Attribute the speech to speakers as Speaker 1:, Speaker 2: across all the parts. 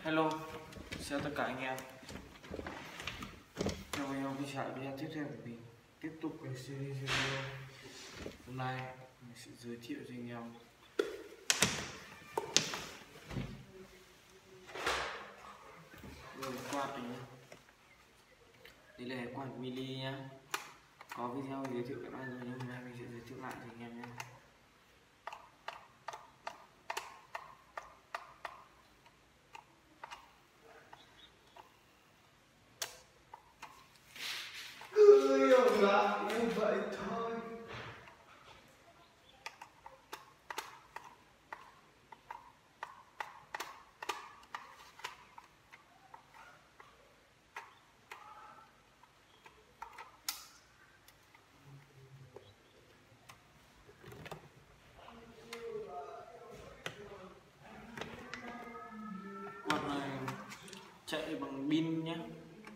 Speaker 1: Hello, chào tất cả anh em. Chào anh em quay trở lại video tiếp theo của mình. Tiếp tục cái series video. Hôm nay mình sẽ giới thiệu cho anh em quạt này. Đây là quạt mini nhá. Có video giới thiệu các bạn rồi nhưng hôm nay mình sẽ giới thiệu lại cho anh em nhé.
Speaker 2: Lại như vậy thôi.
Speaker 1: Quạt này chạy bằng pin nhé.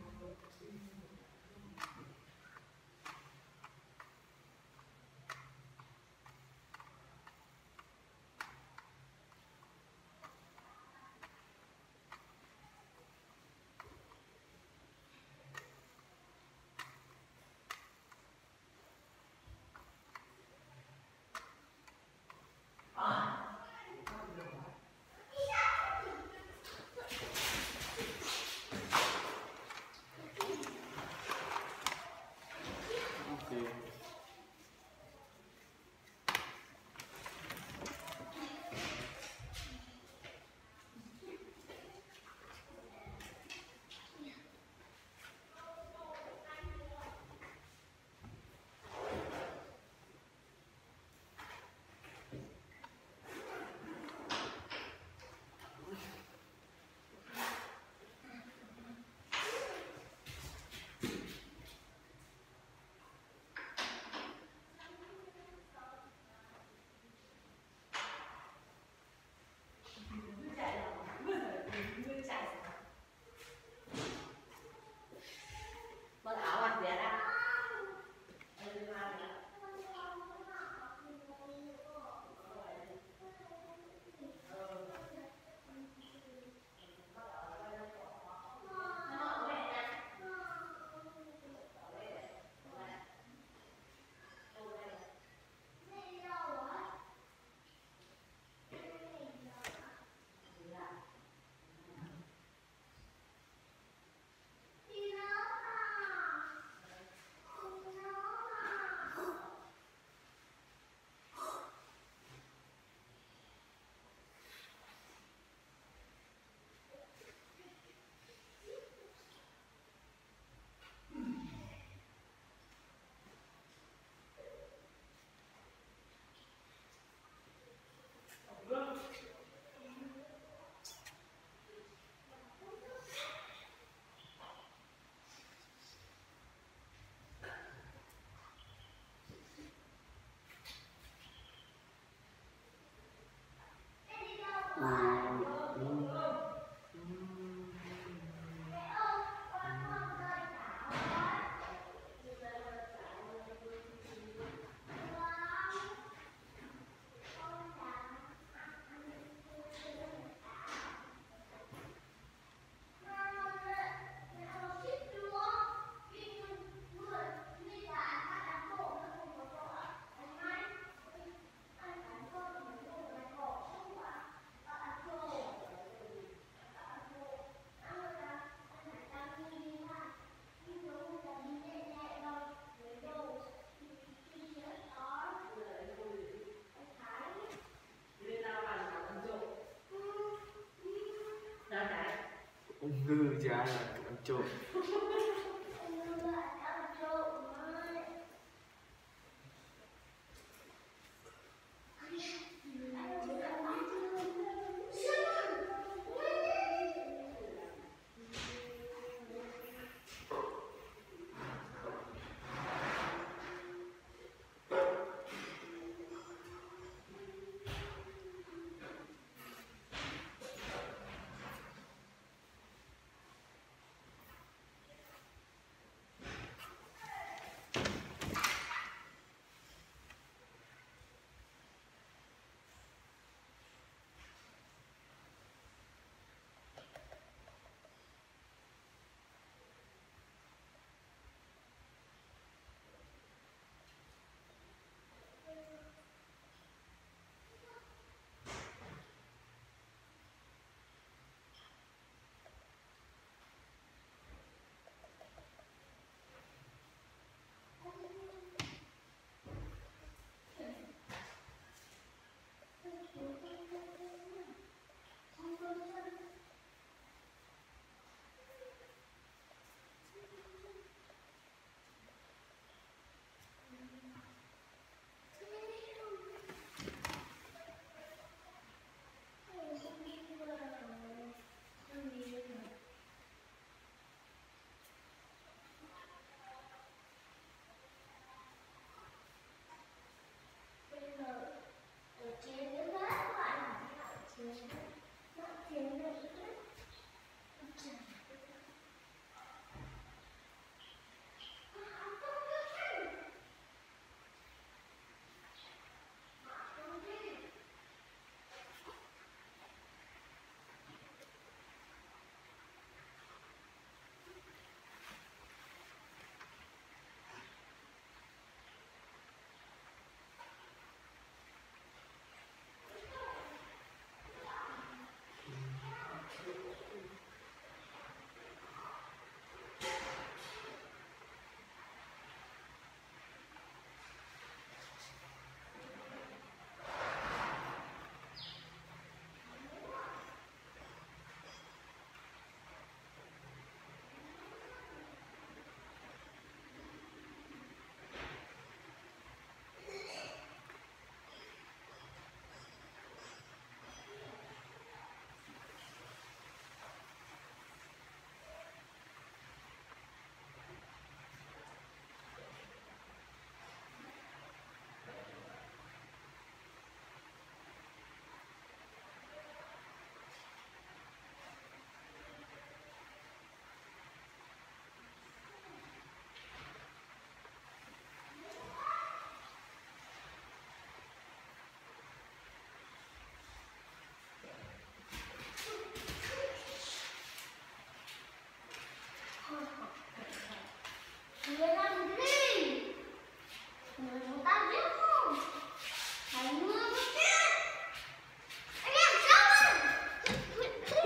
Speaker 2: Ung ngư chứ ai là ăn trộm.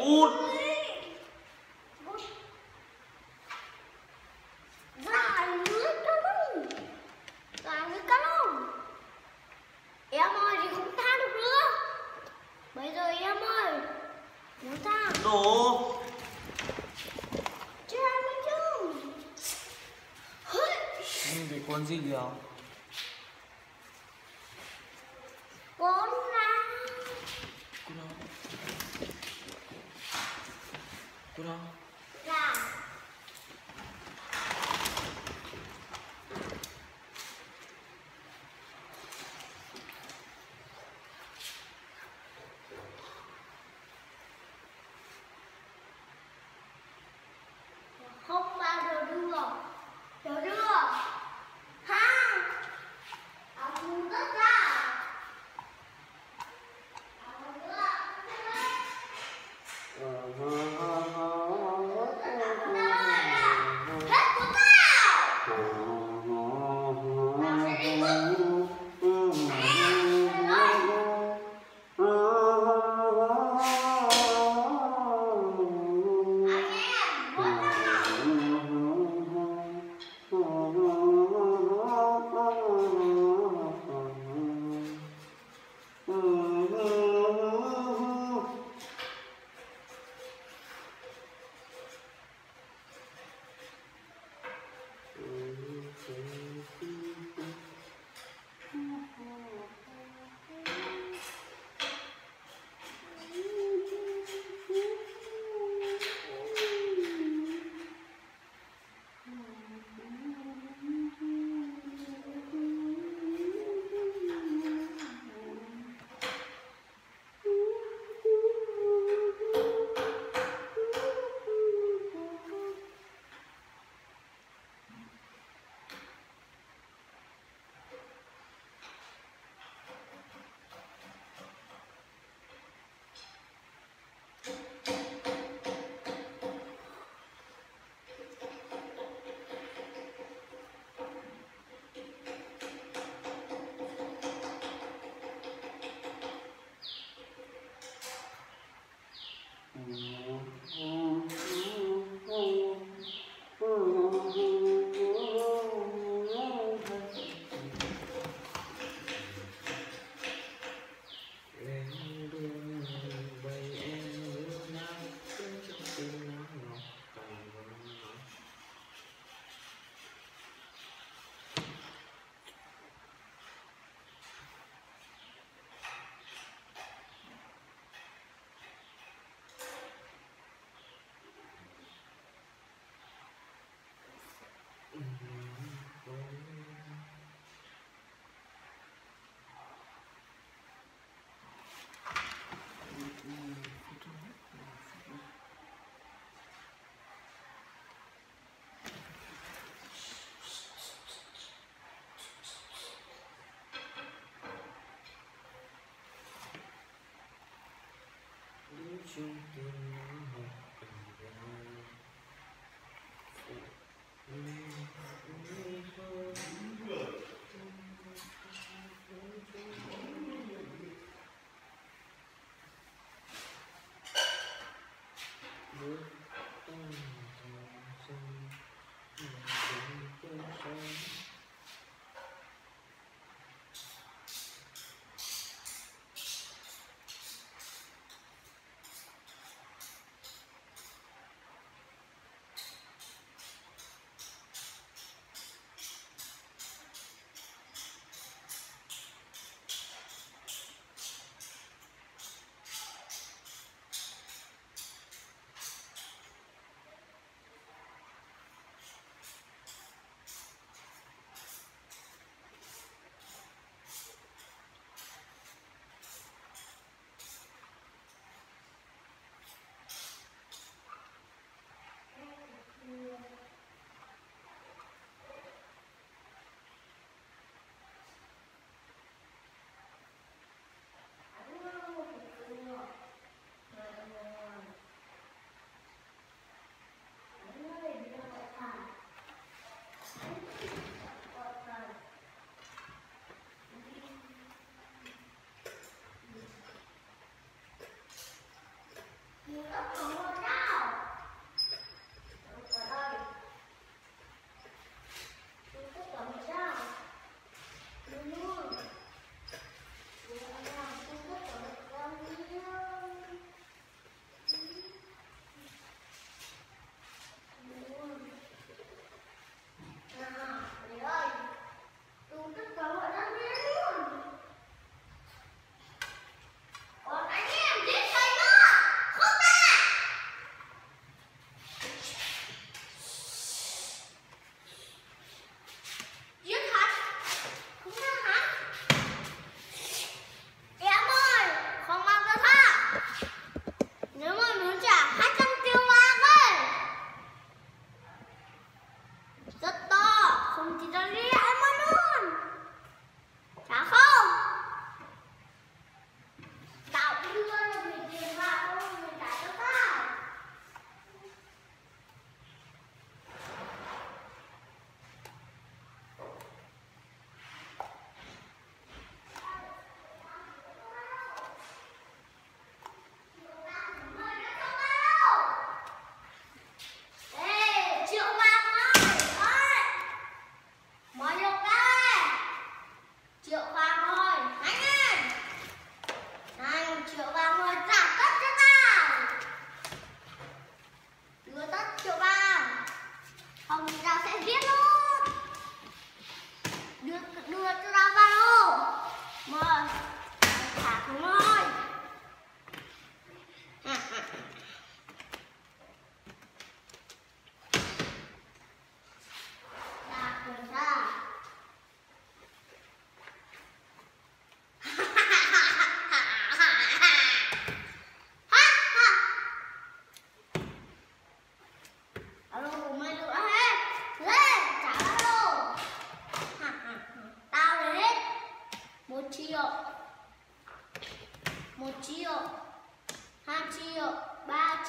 Speaker 1: Út.
Speaker 3: Gà nước đâu. Gà nước cá đâu. Em ơi thì không tha được nữa. Bây giờ em ơi, muốn tha.
Speaker 1: Nổ.
Speaker 3: Chưa mới chứ.
Speaker 1: Anh thấy con gì kìa?
Speaker 3: Con là
Speaker 1: Con đâu? Con đâu?
Speaker 3: gà. Không bao giờ đưa. Giờ đưa. Ha. Aku tất ra. Aku đưa. Hết của tao. Tao sẽ đi mất.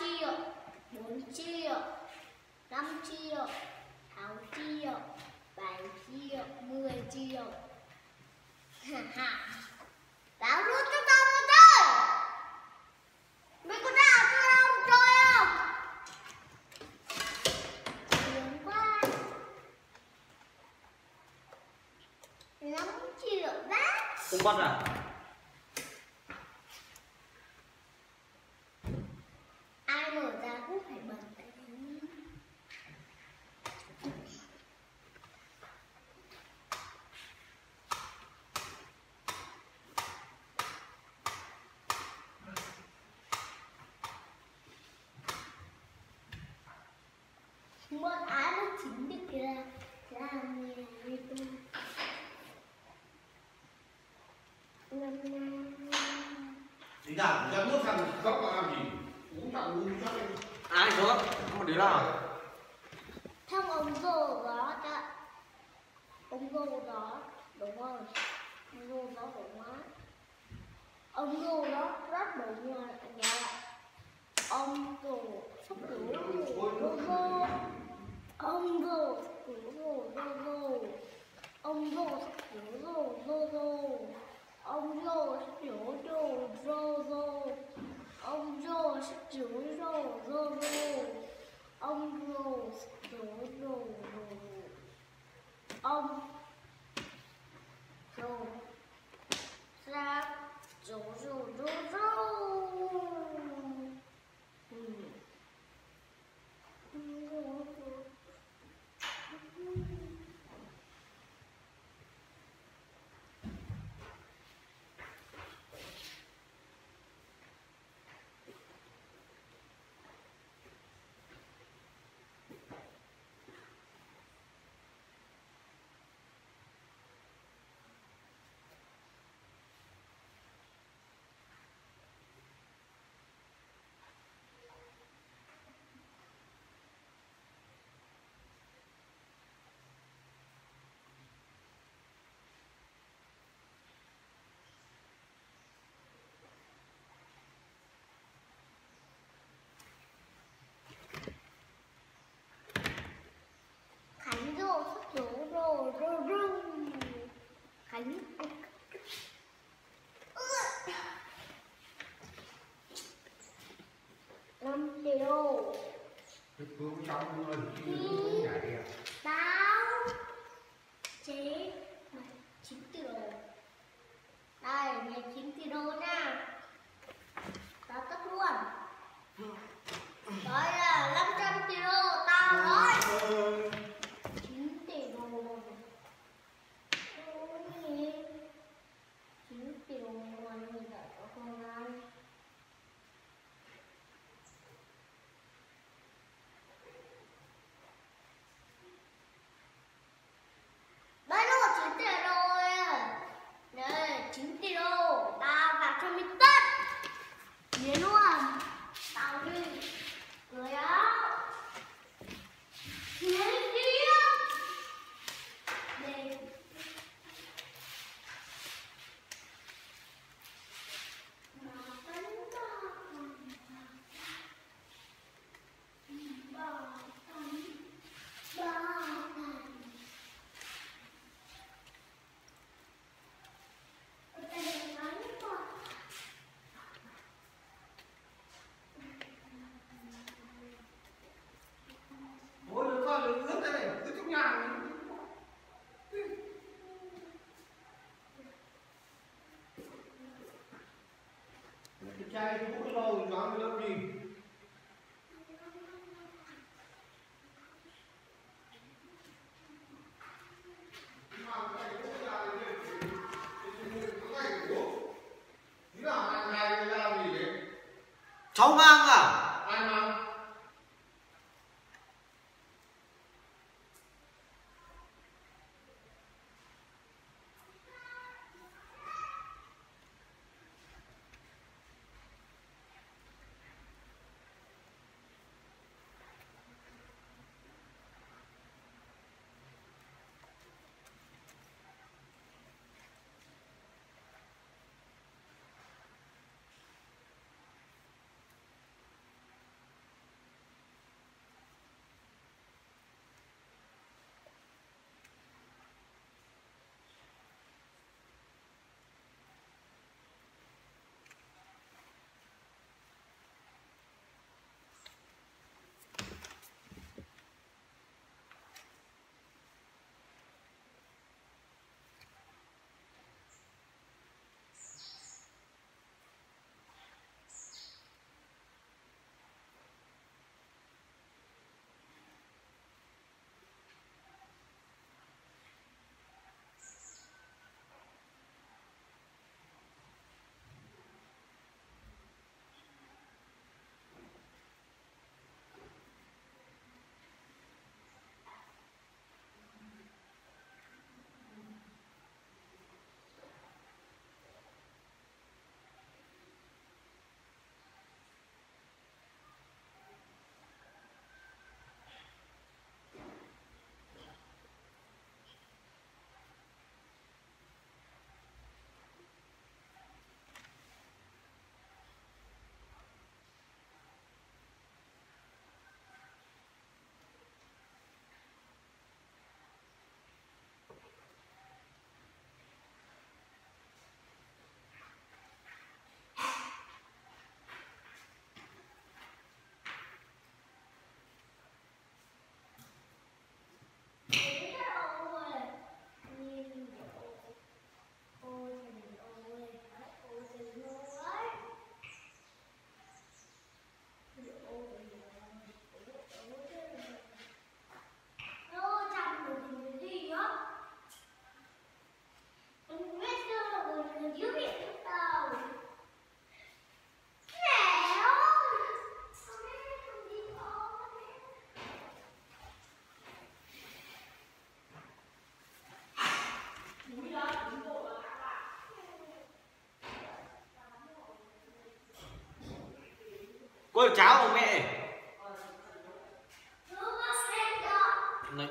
Speaker 3: triệu, 4 triệu, 5 triệu, 6 triệu, 7 triệu, 10 triệu. Đảo rút cho tao một chơi. Mày có đảo cho tao một chơi không? Sướng quá. 5 triệu đấy.
Speaker 1: Không bắt à?
Speaker 3: Ai mở ra cũng phải bật tại thế. Một ai nó chính được làm nghề như tôi.
Speaker 2: Thì đảo ra nước thằng góc vào làm gì? Uống thằng uống cho em.
Speaker 1: Ai đó? Một đứa nào?
Speaker 3: Thằng ông rồ đó đã. Ông rồ đó đúng rồi. Ông rồ đó đúng quá. Ông rồ đó rất đúng rồi cả nhà. Ông rồ sắp rồ rồ rồ. Ông rồ sắp rồ rồ rồ. Ông rồ sắp rồ rồ rồ. Ông rồ sắp rồ rồ rồ rồ. Ông rồ sắp rồ rồ rồ rồ. Ông rồ sắp rồ rồ rồ. Ông rồ sắp rồ rồ rồ rồ. Khánh rồ sắp rồ rồ rồ rồ. Khánh 5 triệu.
Speaker 2: Cái cướm trong người thì nhảy à.
Speaker 3: Tao chế 9 triệu. Đây, này 9 triệu nha. Tao tất luôn. Đây là 500 triệu tao nói. 9 triệu. 9 triệu mà người ta có con ăn. Đây nó 9 triệu rồi. Đây 9 triệu. Tao vào cho mình tất. Nhớ luôn. Tao đi. Cười áo. Nhớ đi. Đây.
Speaker 2: Ôi đứa con đứa ướt đây này, ướt trong nhà này. Cái chai cái mũi rồi, nó lớp gì?
Speaker 1: Cháu mang à?
Speaker 2: Ai mang?
Speaker 1: Ôi cháo của mẹ. Này,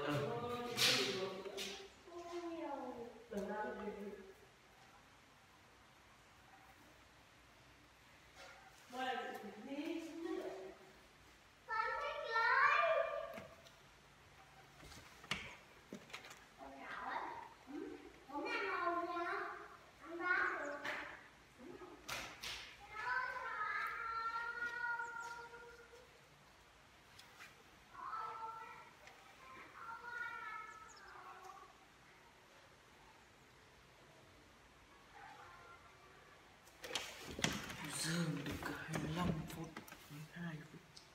Speaker 1: giờ được cả 25 phút 12 phút.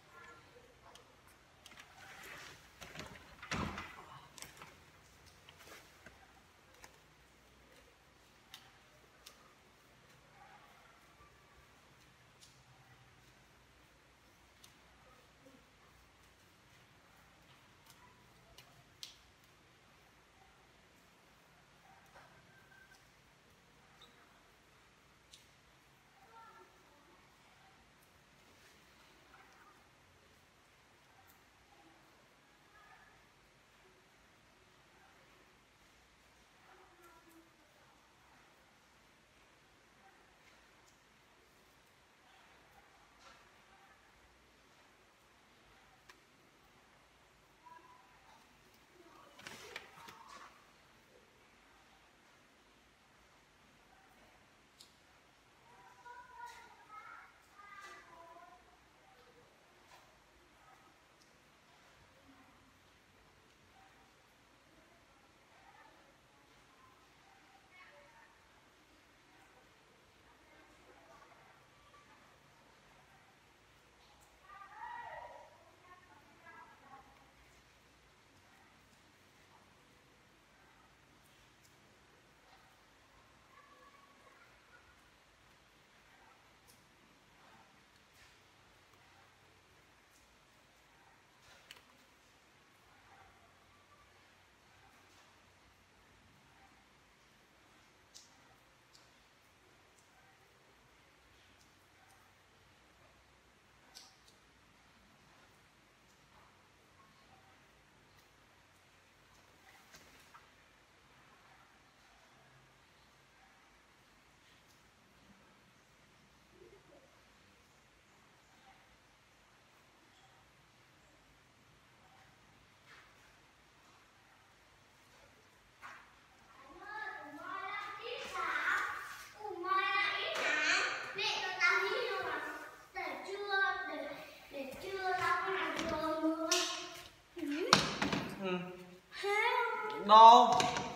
Speaker 1: Đâu?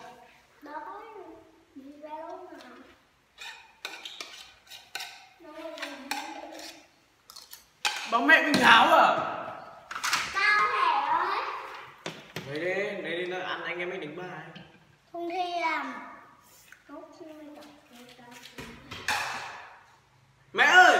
Speaker 1: Bóng mẹ mình háo à? Đấy đi, nó ăn anh em mới đánh bài.
Speaker 3: Không thèm.
Speaker 1: Mẹ ơi!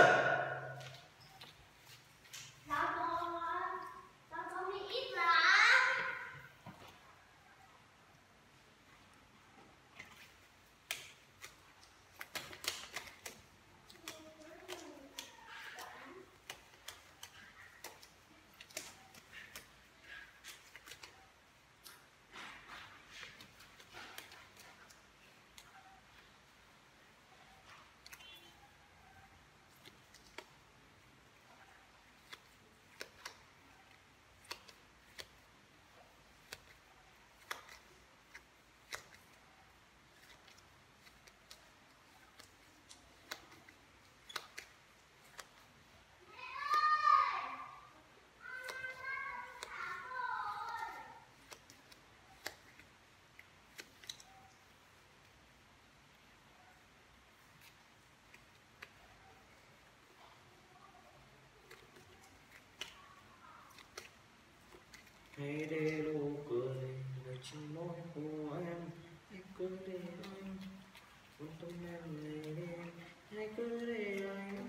Speaker 1: Hãy để nụ cười về trên môi của em. Hãy cứ để anh quan tâm em ngày đêm. Hãy cứ để anh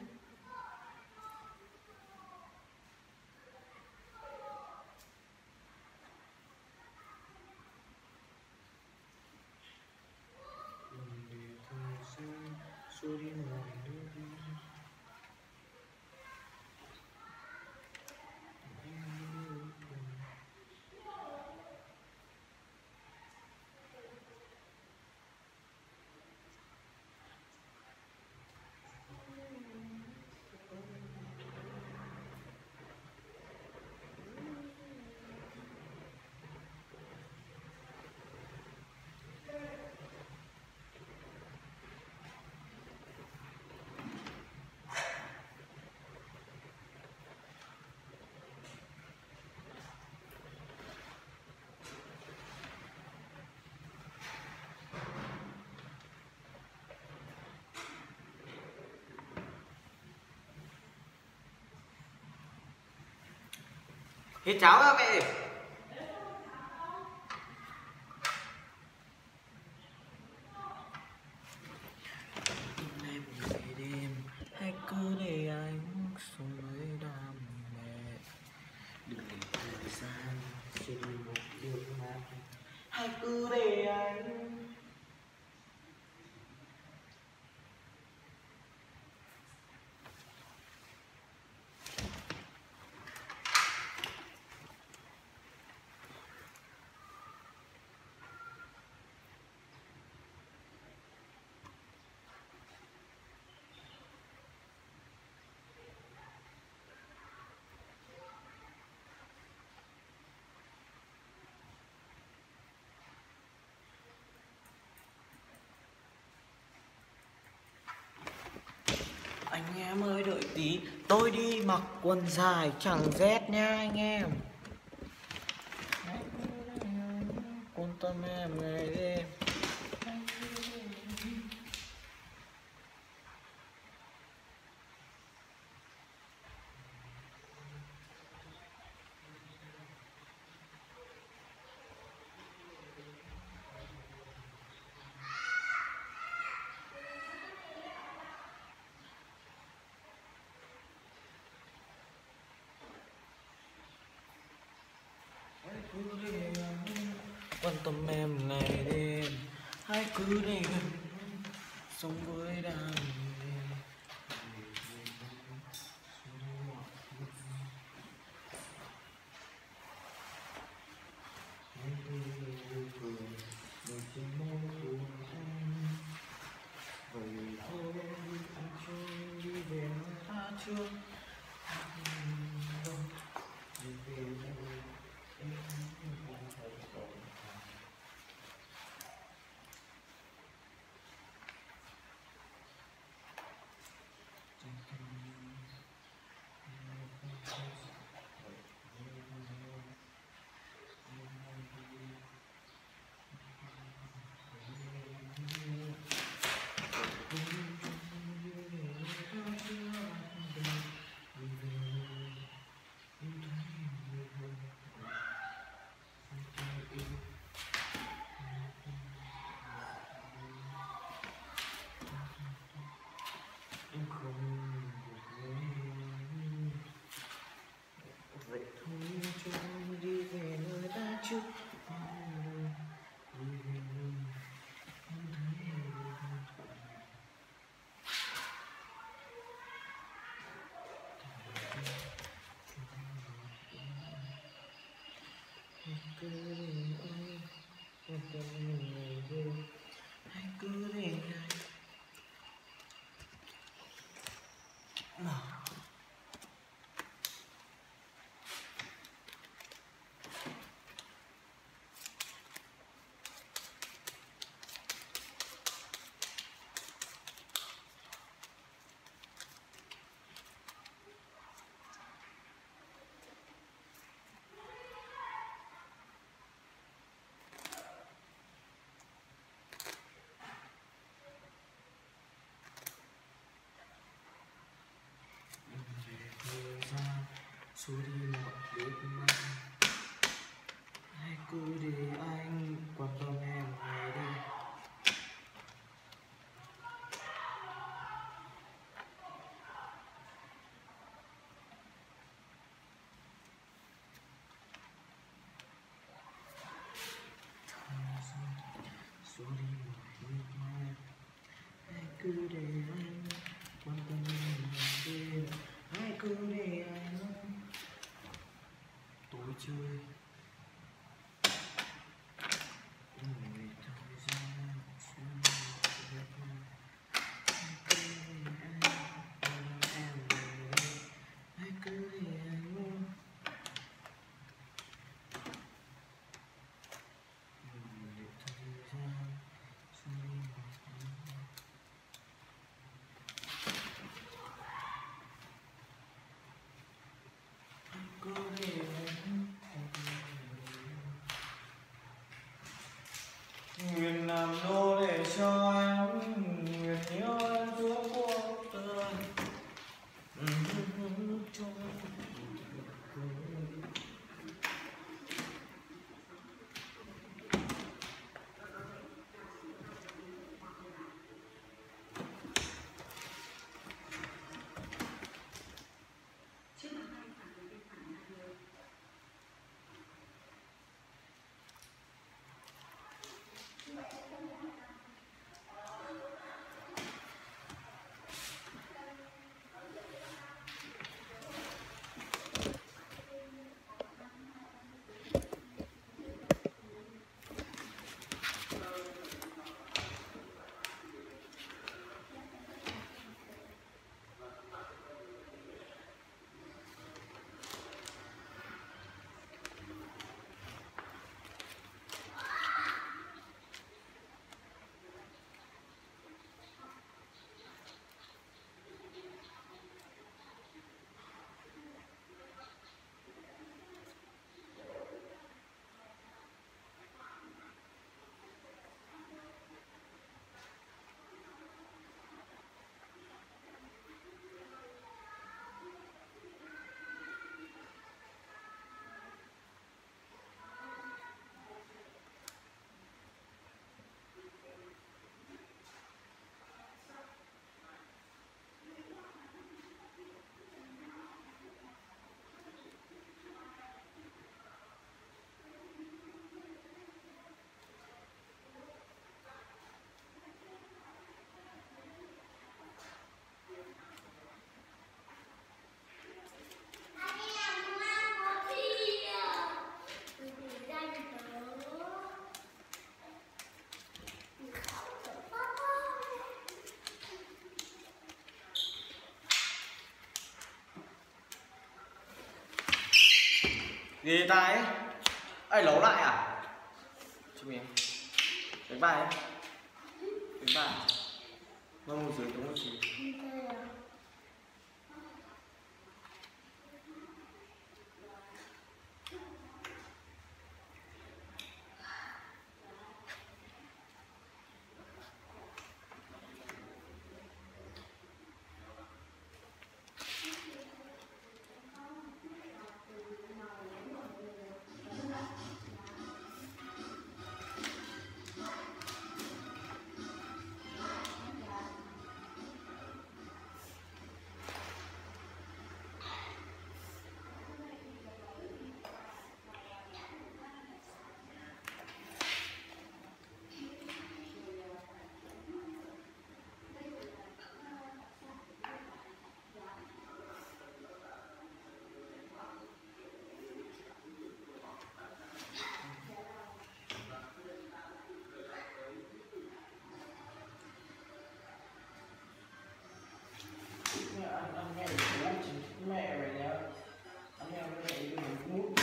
Speaker 1: đừng để thời gian xua đi mọi nước mắt. Hết cháo á mẹ. Em ngày đêm hãy cứ để anh sống với đam mê, đừng để thời gian chỉ đi một điều mà hãy cứ để anh. Anh em ơi đợi tí, tôi đi mặc quần dài chẳng rét nha anh em. Quan tâm em ngày đêm. Quan tâm em ngày đêm, hãy cứ để gần sống với đam mê. Vậy thôi anh trôi đi về nơi ta chưa. Em không được lấy anh. Vậy thôi cho anh đi về nơi ta chưa. Đi về nơi không thấy em. Hãy cứ để anh quan tâm ngày đêm. Hãy cứ để anh. Xua đi mọi vết mắt, hãy cứ để anh quan tâm em ngày đêm. Xua đi mọi vết mắt, hãy cứ để anh quan tâm em ngày đêm. Hãy cứ để anh tối chơi. Người thời gian xuyên việt nam. Hãy cứ để anh quan tâm em ngày đêm. Hãy cứ để anh luôn. Người thời gian xuyên việt nam. Hãy cứ để anh Ghê tai ấy. Ai lấu lại à? Chú miếng. Đánh bài ấy. Đánh bài. Vâng một dưới đúng một dưới. Ăn mẹ chính mẹ vậy nhá. Ăn mẹ mình mút.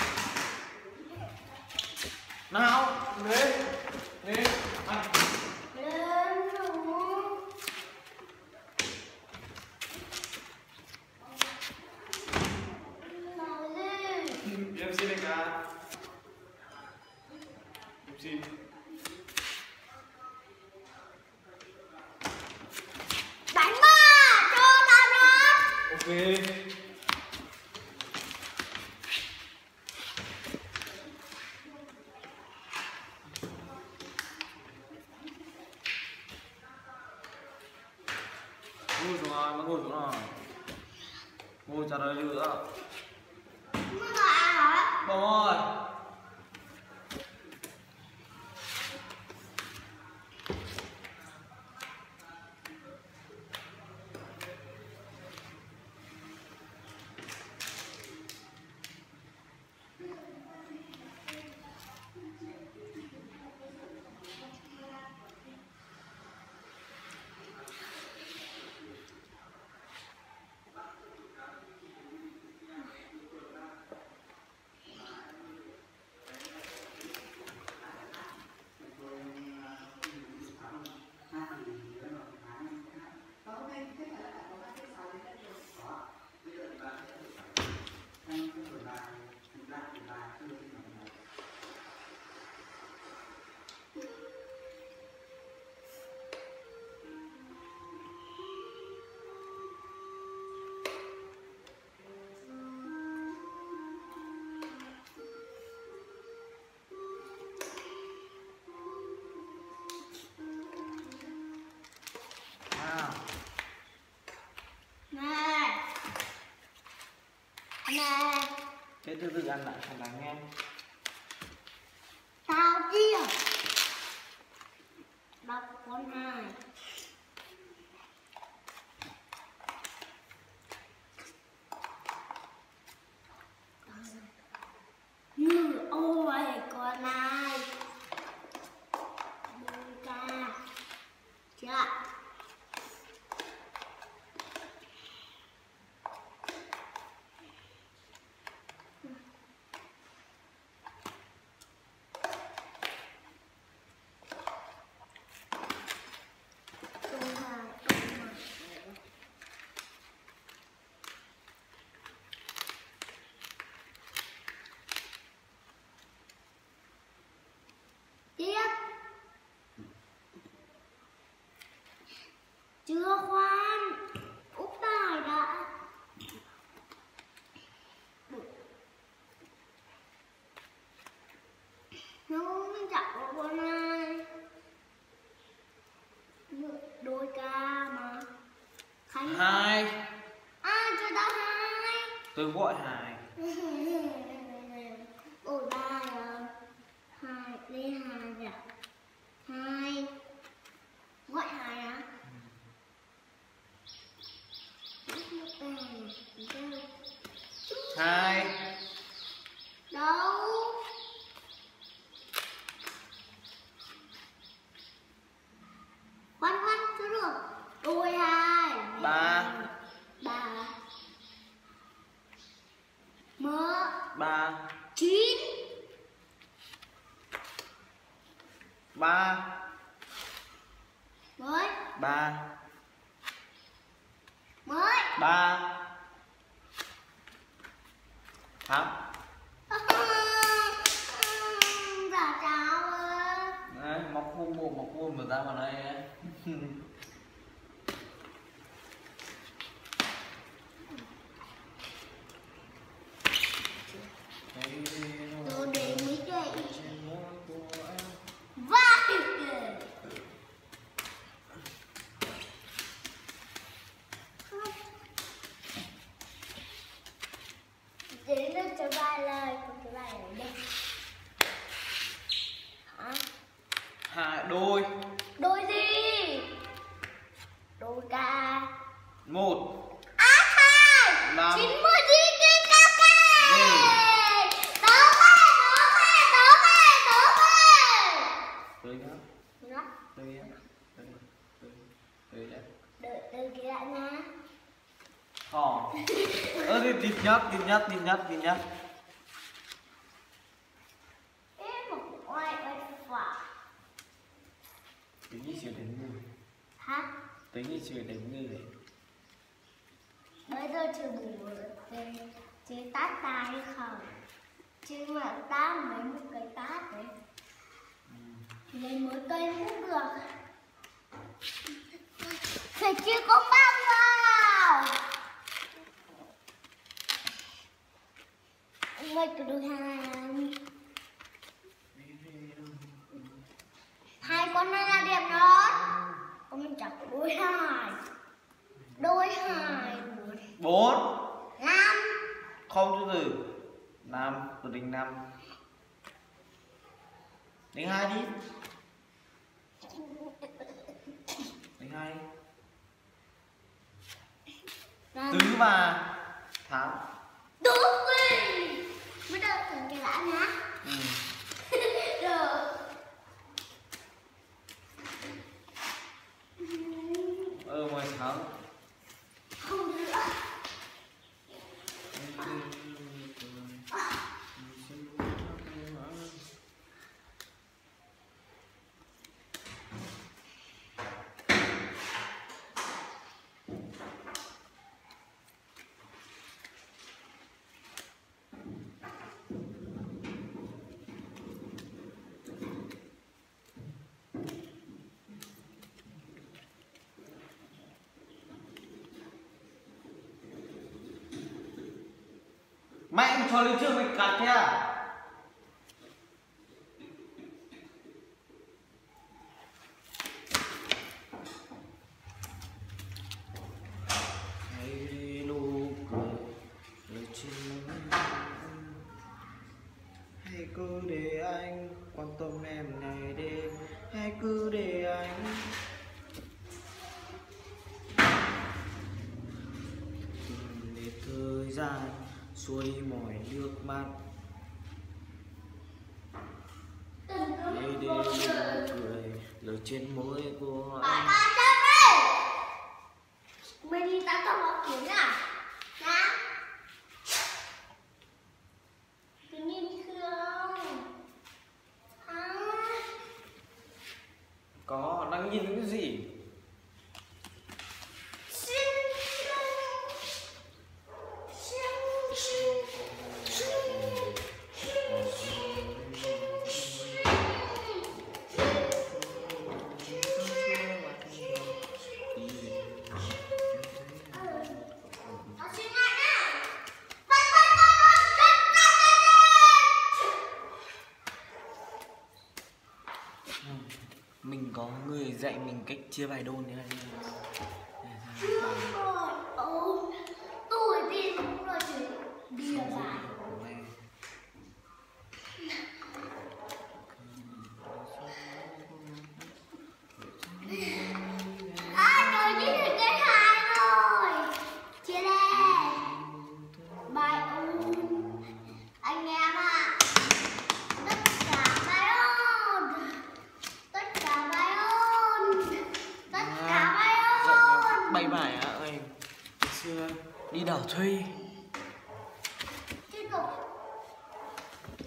Speaker 1: Nào, lên. Lên, ăn.
Speaker 3: Lên rồi. Nào lên.
Speaker 1: Em xin anh cả. Em xin.
Speaker 3: Đánh mà, cho tao nó.
Speaker 1: Ok. Ngồi xuống rồi, ngồi xuống rồi. Ngồi trả lời nữa.
Speaker 3: Mưa à hả?
Speaker 1: Đúng rồi.
Speaker 3: Nè,
Speaker 1: Thế từ từ ăn lại thằng lắng nghe.
Speaker 3: tao chia đọc con hai. Như ôi con này đôi ca chưa. Tiếp chưa khoan úp bài đã. Nó chảo con này đôi ca mà Khánh
Speaker 1: Hai.
Speaker 3: cho tao hai.
Speaker 1: Tôi gọi Hải.
Speaker 3: Ôi ba rồi. Hai đi hai nhỉ. Hai gọi hai á.
Speaker 1: Hai.
Speaker 3: Đâu khoan khoan chưa được. Đôi hai
Speaker 1: Ba.
Speaker 3: ba mơ
Speaker 1: Ba.
Speaker 3: 9
Speaker 1: 3
Speaker 3: mới
Speaker 1: 3
Speaker 3: mới
Speaker 1: 3 Thắng.
Speaker 3: Dạ chào.
Speaker 1: Đấy, móc vuông mà ra vào đây ấy.
Speaker 3: Tôi để mấy cái vai để lên cho vai lời, còn cái vai ở đây. Hả?
Speaker 1: Hai đôi.
Speaker 3: Đôi gì? Đôi ca.
Speaker 1: 1
Speaker 3: hai
Speaker 1: 5
Speaker 3: 90 gì kia ca ca.
Speaker 1: Gì?
Speaker 3: Tớ
Speaker 1: Tới nhá.
Speaker 3: Nó
Speaker 1: Tới nhá. Tới nhá.
Speaker 3: đợi từ kia lại nha.
Speaker 1: Thì thịt nhất.
Speaker 3: Em một oai oai phà.
Speaker 1: Tính như chưa đến người.
Speaker 3: Hả?
Speaker 1: Tính như chưa đến người.
Speaker 3: Bây giờ chưa đủ chứ tát ta hay không? Chứ mà ta mấy một cái tát đấy thì lấy mới cây cũng được. Phải chưa có băng vào. Ngồi cái đôi hai con này là đẹp đó. Con mình chặt đôi hai. Đôi hai
Speaker 1: 4
Speaker 3: 5
Speaker 1: không chữ từ 5 tôi tính 5 tính 2 đi. Tính 2 tứ mà Thắng.
Speaker 3: đúng rồi. Mới đợi thằng cái đã nhá. Được.
Speaker 1: Mời Thắng.
Speaker 3: Không nữa.
Speaker 1: Mày cho lên trước mình cắt thế à? Hãy cứ để anh quan tâm em ngày đêm. Hãy cứ để anh để thời gian xua đi mọi nước mắt. Hãy để nụ cười lời trên môi của anh.
Speaker 3: Mày đi tắm trong bọc kiến à? Hả? Tự nhiên không? Hả?
Speaker 1: Có, đang nhìn cái gì? Mình có người dạy mình cách chia bài đôn thế này.
Speaker 3: Tôi đi đúng rồi chứ. Bia bài. Tôi chỉ được cái hai thôi. Chia đây. Bài ôn. Anh em ạ. Tất cả bài ôn. Tất cả bài ôn. Tất cả bài ôn.
Speaker 1: Bài bài ạ ơi. Ngày xưa đi đảo thuê.
Speaker 3: Tiếp tục.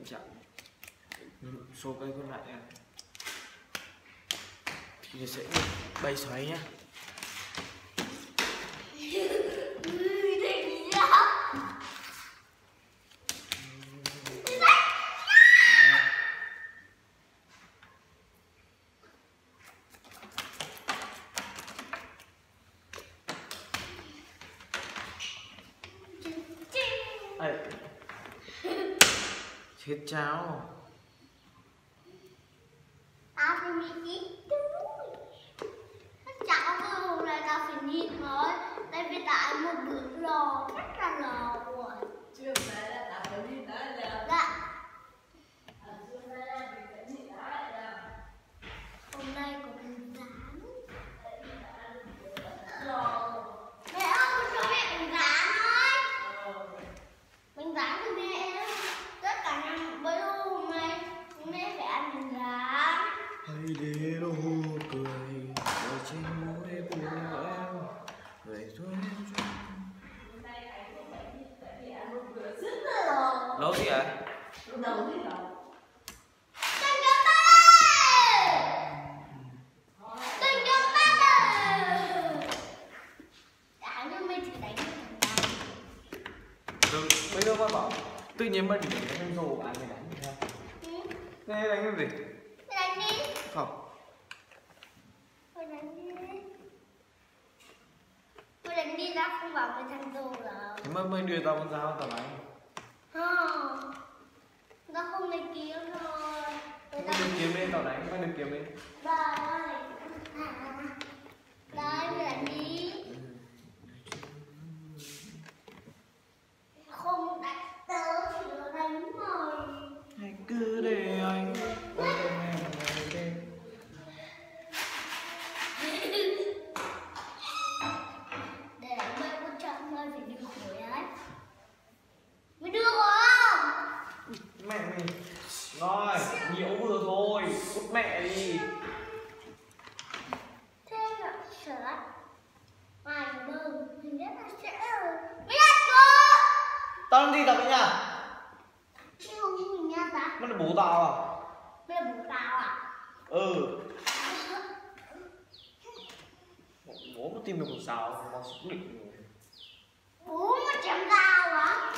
Speaker 1: chậm. Số cây còn lại thì sẽ bay xoáy nhá. Chết cháo.
Speaker 3: Tao phải nhịn cháo cơ hôm nay tao phải nhịn thôi. Tại vì tại một bữa lò rất là lò rồi.
Speaker 4: Chưa phải là tao phải nhịn đã là.
Speaker 3: Dạ.
Speaker 4: Hôm nay là mình phải nhịn đã là.
Speaker 3: Hôm nay có bún rán.
Speaker 4: Lò.
Speaker 3: Mẹ ơi, con cho mẹ bún rán thôi. Bún rán cho mẹ. Tất cả nhà bữa hôm nay phải ăn bún rán.
Speaker 1: Hãy để nụ cười ở trên môi của em. Vậy thôi. Nấu gì ạ?
Speaker 4: Nấu gì đó?
Speaker 3: Tình yêu ta! Tình yêu ta! Đã như mình chỉ đánh thằng ta.
Speaker 1: Đừng, bây giờ mà bảo tự nhiên mà đi đánh em rồi ai phải đánh thì sao? Thế đánh cái gì?
Speaker 3: Mày đánh đi.
Speaker 1: Không.
Speaker 3: Mày đánh đi. Mày đánh đi ra không bảo với thằng đồ đâu.
Speaker 1: Thế mà mới đưa tao con dao tao đánh.
Speaker 3: Không. Nó không lấy kiếm rồi.
Speaker 1: Mày đưa kiếm lên tao đánh, mày đưa kiếm lên.
Speaker 3: Bà ơi. Đấy, mày đánh đi. Không đánh tớ thì nó đánh rồi.
Speaker 1: Hãy cứ để anh ôm em ngày đêm.
Speaker 3: Để đánh mày con chọn mày phải đưa khối ấy. Mày đưa không?
Speaker 1: Mẹ mày. Rồi, nhiễu vừa thôi, cút mẹ đi.
Speaker 3: Thế là sợ. Ai bơ, mình rất là sợ. Mày đánh cô!
Speaker 1: Tao làm gì tao vậy nhá?
Speaker 3: Chứ không mình nha ta.
Speaker 1: Mày là bố tao à?
Speaker 3: Mày là bố tao à?
Speaker 1: Ừ. Bố mà tìm được một sao mà xác định rồi.
Speaker 3: Bố mà chém tao á?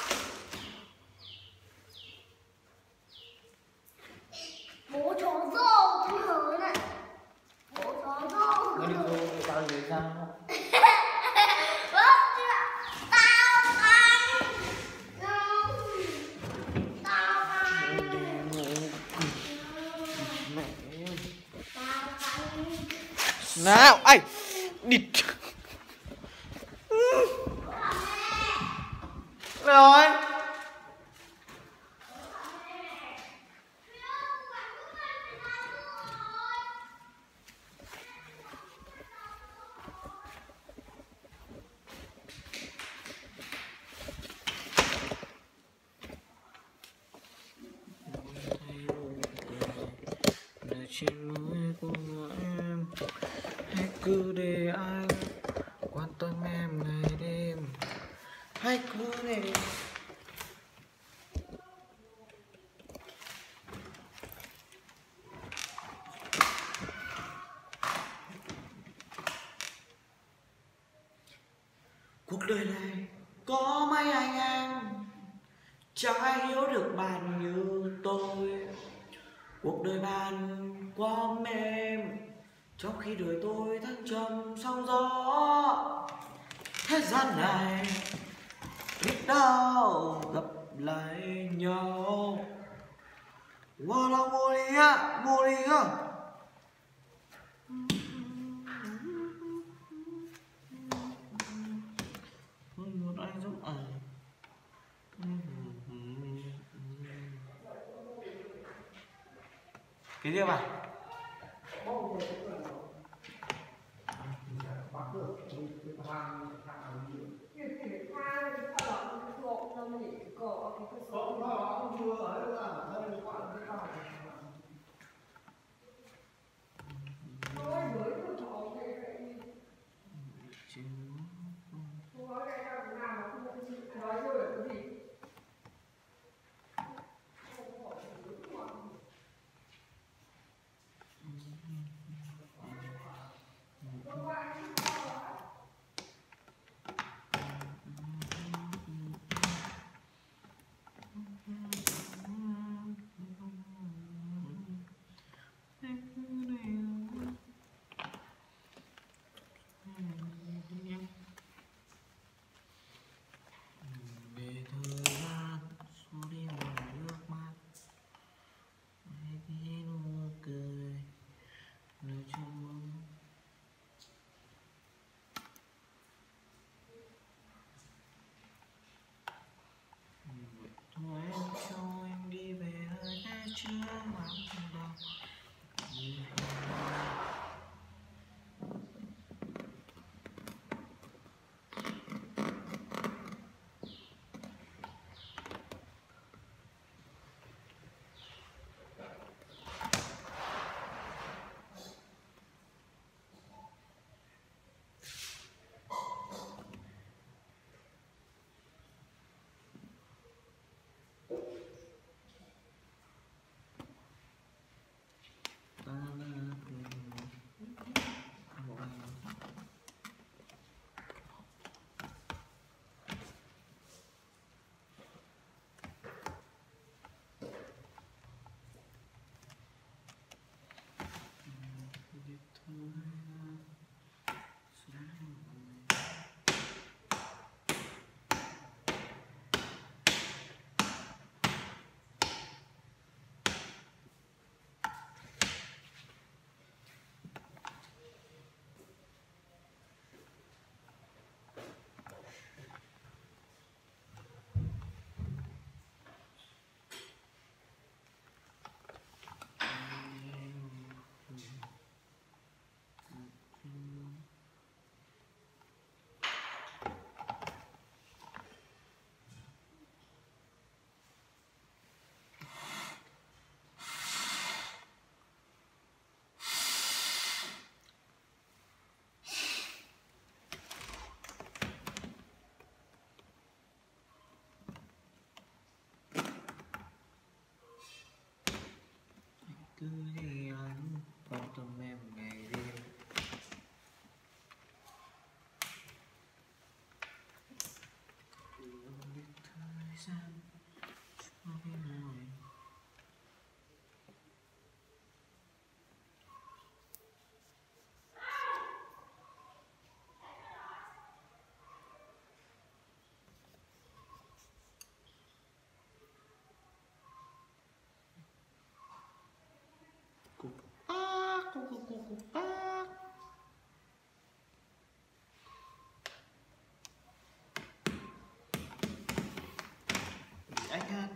Speaker 3: Bố chó rô, tôi hứa này. Bố chó rô.
Speaker 1: Mày đi vô tao dưới sao?
Speaker 3: Vâng, tao ăn. Tao ăn.
Speaker 1: Mẹ.
Speaker 3: Tao ăn.
Speaker 1: Nào, ai? Địt. Rồi. Nơi trên môi của em, hãy cứ để anh quan tâm em ngày đêm. Hãy cứ để cuộc đời này có mấy anh em, chẳng ai hiểu được bạn như tôi. Cuộc đời bạn quá mềm, trong khi đời tôi thăng trầm sóng gió. Thế gian này biết đâu gặp lại nhau. Wow, là mua đi á. Một anh giống ảnh. Cái gì vậy?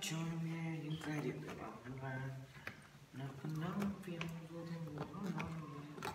Speaker 1: cho em nghe những giai điệu của bóng vàng. Nào cơn nắng phiêu vô thêm một nỗi mong về.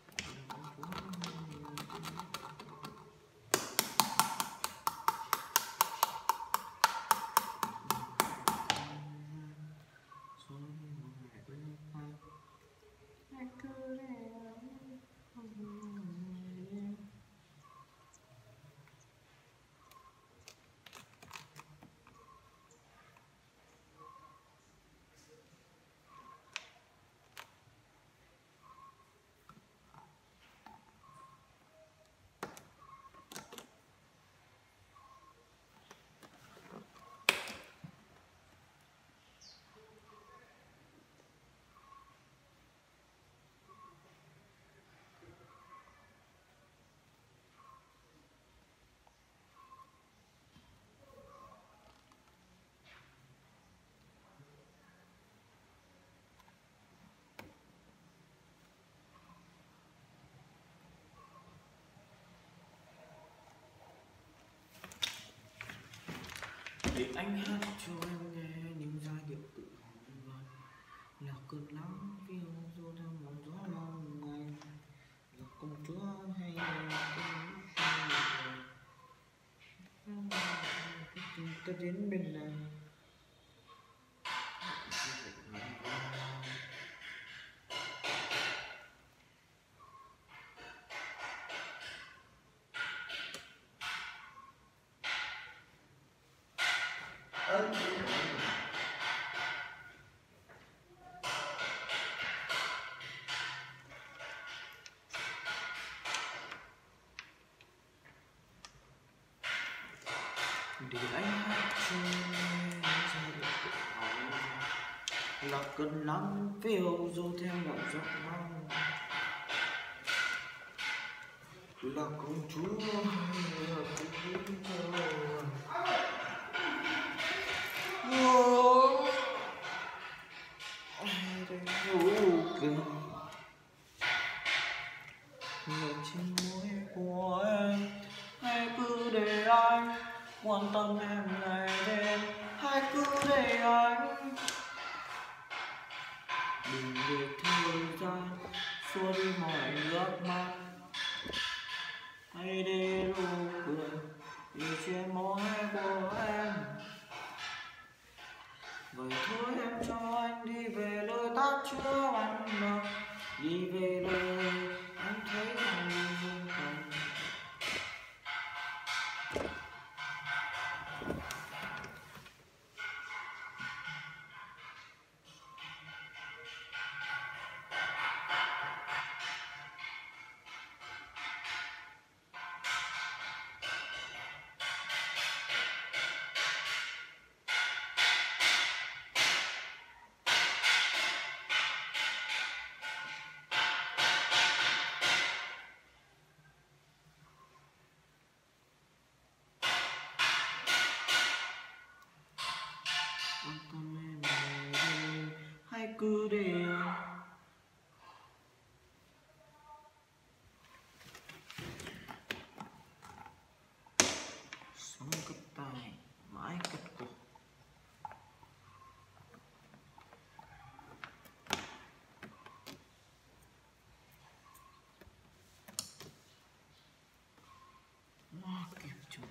Speaker 1: Để anh hát cho em nghe những giai điệu tự hào là cơn nắng phiêu du theo ngọn gió mong manh, là công chúa hay là ta đến bên này. Để anh hát cho em nghe những giai điệu tự hào là cơn nắng phiêu du theo ngọn gió mong, là công chúa hay là công chúa. Ai đây ngủ gần người trên môi của em, hãy cứ để anh quan tâm em ngày đêm, hãy cứ để anh đừng để thời gian xua đi mọi nước mắt, hãy để nụ cười đi trên môi của em. Vậy thôi em cho anh đi về nơi ta chưa ăn nợ, đi về nơi anh thấy rằng mình cần. Quan tâm em ngày đêm, hãy cứ để anh sống cất tài mãi cất cổ. Hoa kẹp chồng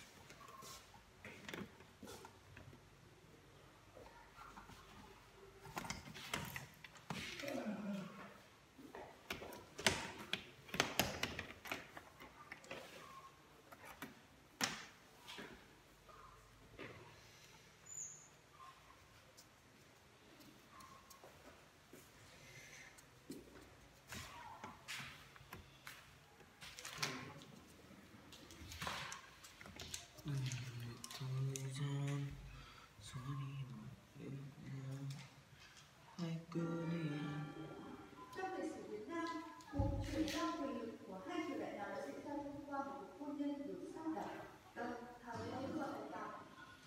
Speaker 1: thời gian xóa đi mọi vết thương, hãy cứ đi.
Speaker 4: Trong lịch sử Việt Nam, cuộc chuyển giao quyền lực của hai triều đại nào đã diễn ra thông qua một cuộc hôn nhân được sắp đặt? Đâu, Thảo với ông gọi là tạo.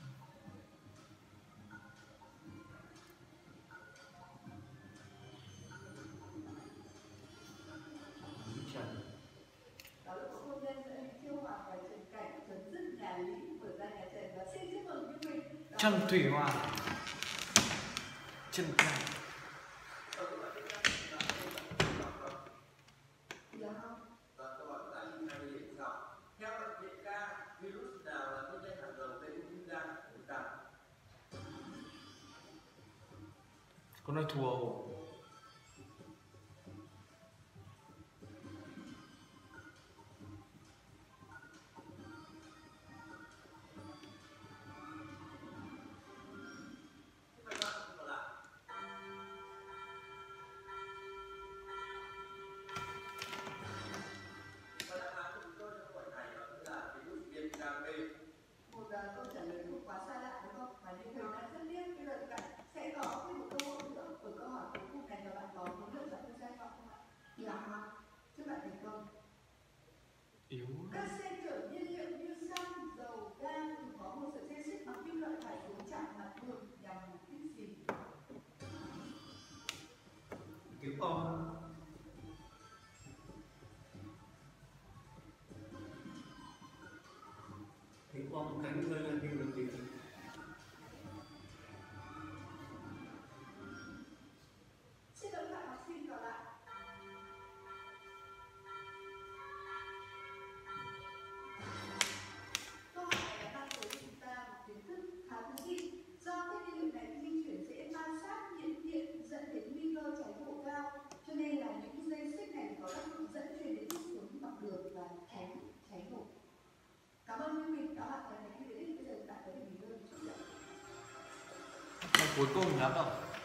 Speaker 4: Đó là cuộc hôn nhân giữa Lý Chiêu Hoàng và Trần Cảnh chấm dứt nhà Lý, mở ra nhà Trần và xin chúc mừng quý vị.
Speaker 1: Trần Thủy Hoàng chân một này.
Speaker 4: Dạ không?
Speaker 2: Và câu hỏi tại như hai điểm sau. Theo bệnh viện ca, virus nào là nguyên nhân hàng đầu gây ung thư gan ở chúng ta?
Speaker 1: Con nói thua rồi.
Speaker 4: Một câu trả lời không quá xa lạ đúng không? Và như thầy đã rất biết, bây giờ các bạn sẽ có thêm một câu hỏi nữa. Ở câu hỏi cuối cùng này các bạn có muốn lựa chọn sai chọn không ạ? Là hoặc chúc bạn thành công.
Speaker 1: Yếu.
Speaker 4: Các xe chở nhiên liệu như xăng, dầu, ga thường có một sợi dây xích bằng kim loại thải xuống chạm mặt đường nhằm mục đích gì?
Speaker 2: Tiếng O. Tiếng O một cánh hơi là như được tiếng.
Speaker 4: Xin lỗi bạn học sinh còn lại. Câu hỏi này đang tới chúng ta một kiến thức khá thú vị. Do các nhiên liệu này di chuyển dễ ma sát nhiệt điện dẫn đến nguy cơ cháy nổ cao, cho nên là những dây xích này có tác dụng dẫn truyền đến xuống mặt đường và tránh cháy nổ. Cảm ơn quý vị đã hoàn thành bài thi. Bây giờ bạn có thể nghỉ ngơi một chút ạ.
Speaker 1: Câu cuối cùng lắm rồi.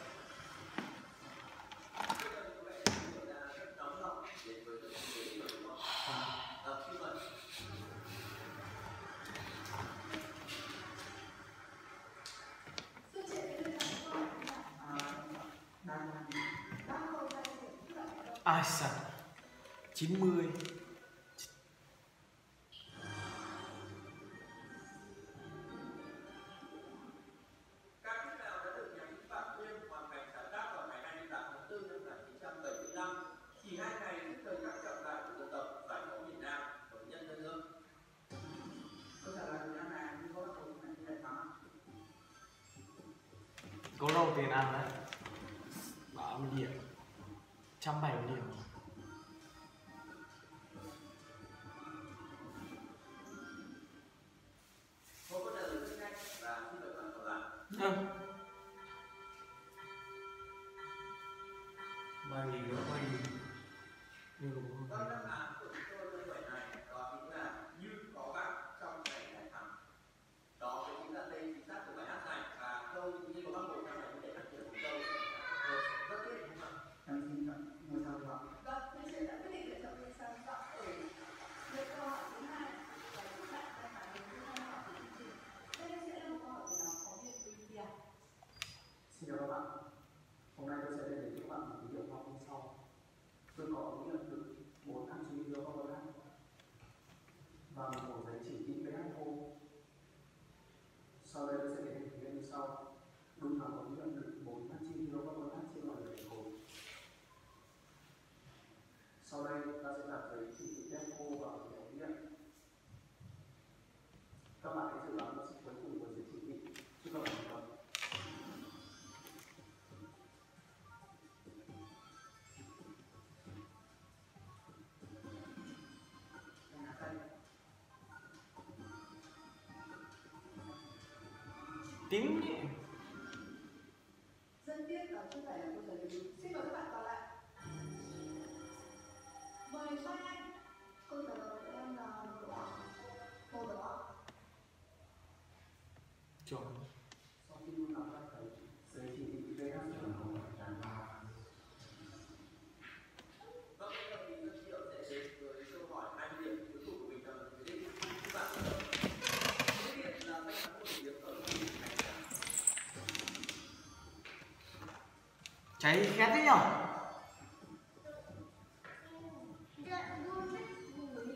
Speaker 4: Sư trẻ sẽ đưa ra một câu hỏi là đang ngồi tại điểm tức là ở đâu?
Speaker 1: Ai sao? 90.
Speaker 2: Ca khúc nào đã được nhà binh Phạm Tuyên hoàn thành sáng tác vào ngày 28 tháng 4 năm 1975? Chỉ 2 ngày trước thời khắc trọng đại của dân tộc giải phóng miền Nam và nhân dân nước. Câu trả lời của em là như có câu này như đại thắng.
Speaker 1: Câu đầu tiên ăn đấy. 30 điểm. 170 điểm.
Speaker 2: Một câu trả lời rất nhanh và xin mời bạn còn lại.
Speaker 1: Bài gì nữa, bài gì?
Speaker 2: Vâng, đáp án của câu hỏi bảy này đó chính là như có bạn trong ngày đại thắng. Đó chính là tên chính xác của bài hát này và câu như có bác một trong này để phát triển một câu rất tiếc đúng không ạ? Em xin chọn ngôi sao hy vọng.
Speaker 4: Vâng, thầy sẽ đã quyết định lựa chọn ngôi sao hy vọng ở lượt câu hỏi thứ hai và chúc bạn may mắn đến với câu hỏi của chương trình. Đây sẽ là một câu hỏi của nhóm phóng viên Olivia.
Speaker 5: Xin chào các bạn. Hôm nay tôi sẽ đến với các bạn một video khoa học như sau. Tôi có nghĩ là được 4 canxi hydrocarbonat và một giấy chỉ thị pH khô. Sau đây tôi sẽ tiến hành thử nghiệm như sau. Đúng là có nhận được 4 canxi hydrocarbonat trên loại giấy khô. Sau đây ta sẽ đặt giấy chỉ thị pH khô vào giấy thử nghiệm. Các bạn hãy dự đoán mã số cuối cùng của giấy chỉ thị. Chúc các bạn thành công.
Speaker 1: Tím nhỉ?
Speaker 4: Rất tiếc đó không phải là câu trả lời đúng. Xin mời các bạn còn lại. Mời Mai Anh. Câu trả lời của em là màu đỏ. Màu đỏ.
Speaker 1: Chuẩn.
Speaker 5: Sau khi đun nóng ta thấy giấy chỉ thị pH chuyển màu trắng vàng.
Speaker 2: Vâng, bây giờ thì Dân Triệu sẽ đến với câu hỏi 20 điểm cuối cùng của mình trong lần quyết định. Các bạn bắt đầu. Quyết định là may mắn một điểm ở quyết định này.
Speaker 1: Cháy khét thế nhở?
Speaker 3: Dạ, luôn biết gửi.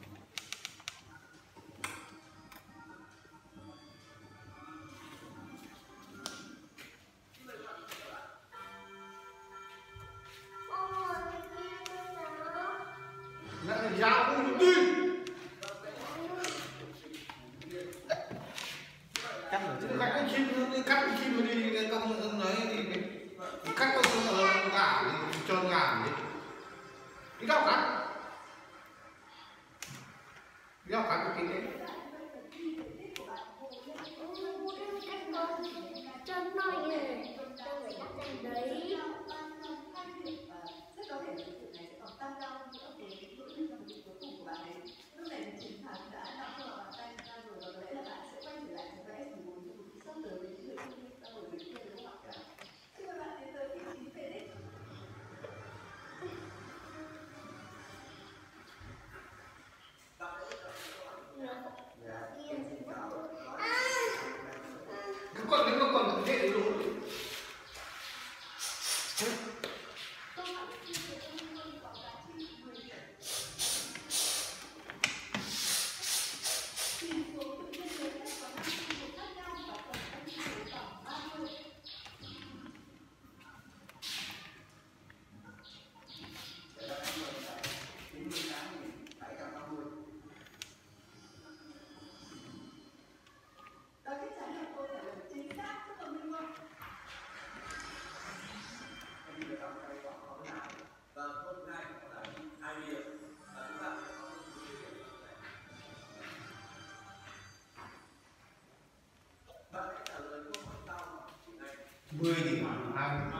Speaker 3: Ôi, cái kia nó.
Speaker 2: Lại ra cũng đi.
Speaker 1: Cắt rồi chứ.
Speaker 2: Cắt cái chim nó đi, cắt cái chim nó đi, cái công nói thì
Speaker 5: Cái học cái của chị đấy.
Speaker 3: Cho nói như cho người ta xem đấy.
Speaker 4: Rất có thể là sự này sẽ còn tăng cao hơn nữa với những nỗ lực làm việc cuối cùng của bạn ấy. Lúc này thì chiến thắng đã nằm trong bàn tay chúng ta rồi và có lẽ là bạn sẽ quay trở lại chúng ta S14 trong một phút sắp tới với những người không biết ta nổi tiếng kia đúng không ạ? Xin mời bạn đến tới vị trí Felix.
Speaker 5: Cứ còn thế đấy luôn. Mười thì khoảng 20.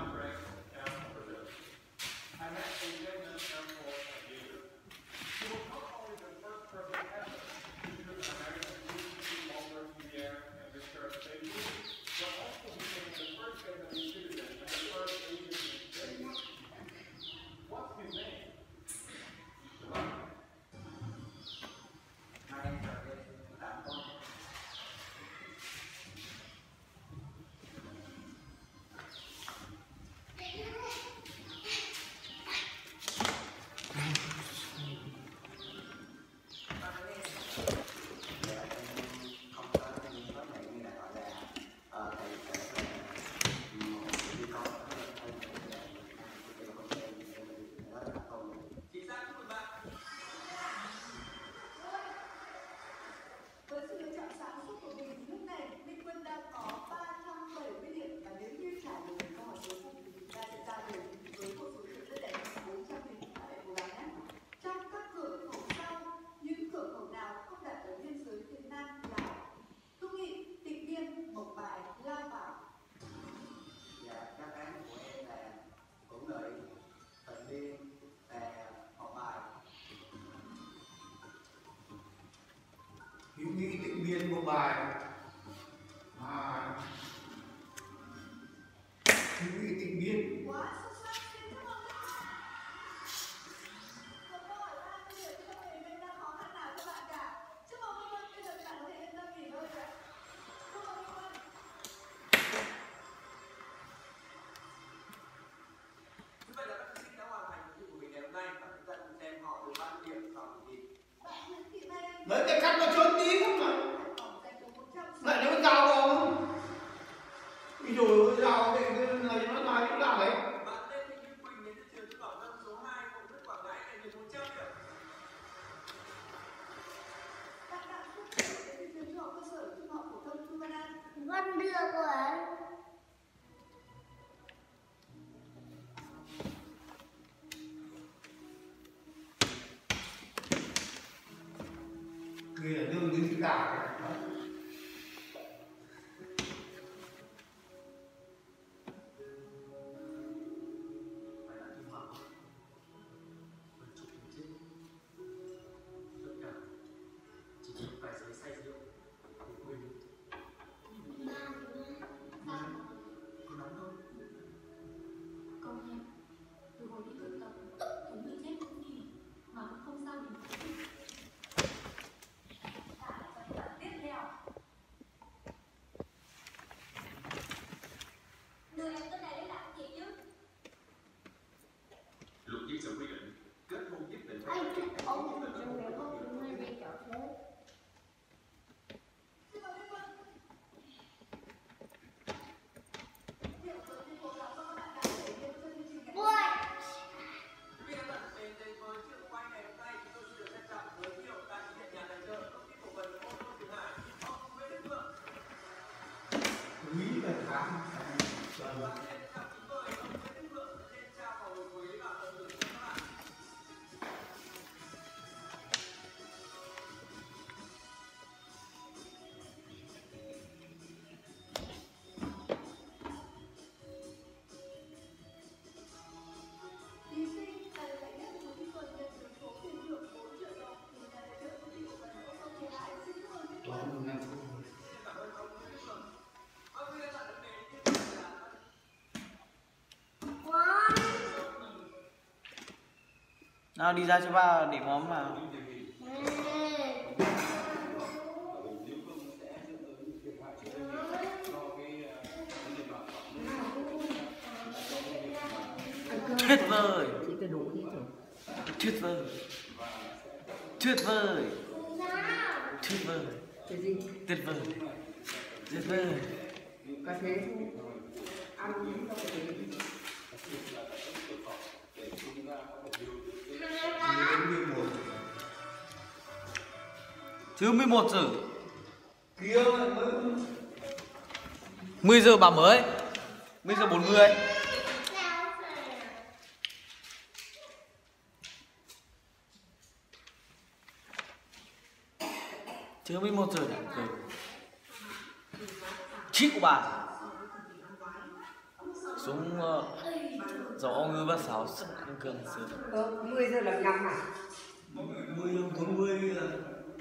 Speaker 4: Với sự lựa chọn sáng suốt của mình, lúc này Minh Quân đang có 370 điểm và nếu như trả lời câu hỏi cuối cùng thì chúng ta sẽ ra về với một số điểm rất đẹp 400 điểm. Các bạn cố gắng nhé. Trong các cửa khẩu sau, những cửa khẩu nào không đặt ở biên giới Việt Nam là Hữu Nghị, Tịnh Biên, Mộc Bài, Lao Bảo?
Speaker 2: Dạ, đáp án của em là Hữu Nghị, Tịnh Biên và Mộc Bài.
Speaker 5: Hữu Nghị, Tịnh Biên, Mộc Bài. Hữu Nghị, Tịnh Biên.
Speaker 4: Quá xuất sắc, xin chúc mừng. Một câu hỏi 30 điểm không hề gây ra khó khăn nào cho bạn cả. Chúc mừng Minh Quân, bây giờ thì bạn có thể yên tâm nghỉ ngơi rồi ạ. Chúc mừng Minh Quân.
Speaker 2: Như vậy là các thí sinh đã hoàn thành nhiệm vụ của mình ngày hôm nay và chúng ta cùng xem họ được bao nhiêu điểm sau kỳ thi.
Speaker 4: Bạn Nguyễn Thị Mai Anh.
Speaker 5: Đấy cái cắt nó trốn tí không mà.
Speaker 4: Giành được 100.
Speaker 5: Lại nó rào không? Ví dụ rào thì cái này nó nói cái nào đấy.
Speaker 2: Bạn Lê Thị Như Quỳnh đến từ trường Trung học phổ thông số 2 Phụng Đức Quảng Ngãi giành được 100 điểm.
Speaker 4: Bạn Đặng Phúc Thủy đến từ trường Trung học cơ sở Trung học phổ thông Chu Văn An.
Speaker 3: Văn đưa rồi.
Speaker 5: Người là lương như cả đấy.
Speaker 2: Phải là trung học. Mình chụp hình chứ. Tất cả chỉ chụp vài giấy say rượu của mình. Có nóng không?
Speaker 6: Công nhận, từ hồi đi thực tập, thấy người chết cũng nhỉ, mà cũng không sao để
Speaker 4: Tiếp theo,
Speaker 1: Nào đi ra cho ba để móm vào. Tuyệt vời. Tuyệt vời. Tuyệt vời. Tuyệt vời.
Speaker 7: Cái gì?
Speaker 1: Tuyệt vời. Tuyệt vời.
Speaker 7: Có thế thôi. Ăn không có thế.
Speaker 1: Thứ 11 giờ.
Speaker 2: Kia mới
Speaker 1: 10 giờ bà mới. 10 giờ 40. Thứ 11 giờ đã rồi. Chịu bà. Xuống gió ngư bắt sáo ăn cơm sớm.
Speaker 7: 10 giờ làm nhầm à?
Speaker 2: 10 giờ 40 rồi.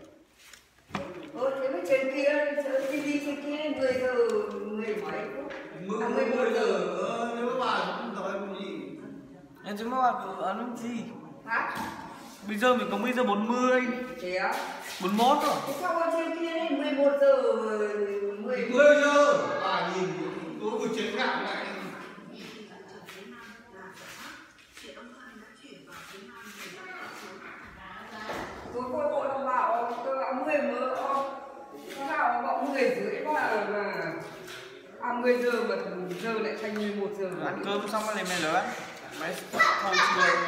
Speaker 7: Thế mới trên kia, trên đi trên kia 10 giờ 10 mấy phút.
Speaker 2: 11 giờ, nếu bà không nói gì.
Speaker 1: Em chúng nó bảo cứ ăn gì?
Speaker 7: Hả?
Speaker 1: Bây giờ mình có 10 giờ 40.
Speaker 7: Thế á?
Speaker 1: 41 rồi.
Speaker 7: Thế sao ở trên kia đến 11 giờ 10
Speaker 2: 10 giờ, bà nhìn tôi vừa chiến gạo lại.
Speaker 7: tôi vội ông bảo tôi bảo 10 mớ nó bảo 10 rưỡi mà 10 giờ mà giờ lại thành 11 giờ
Speaker 1: Ăn cơm xong rồi mày lớn. Mày thâu chưa?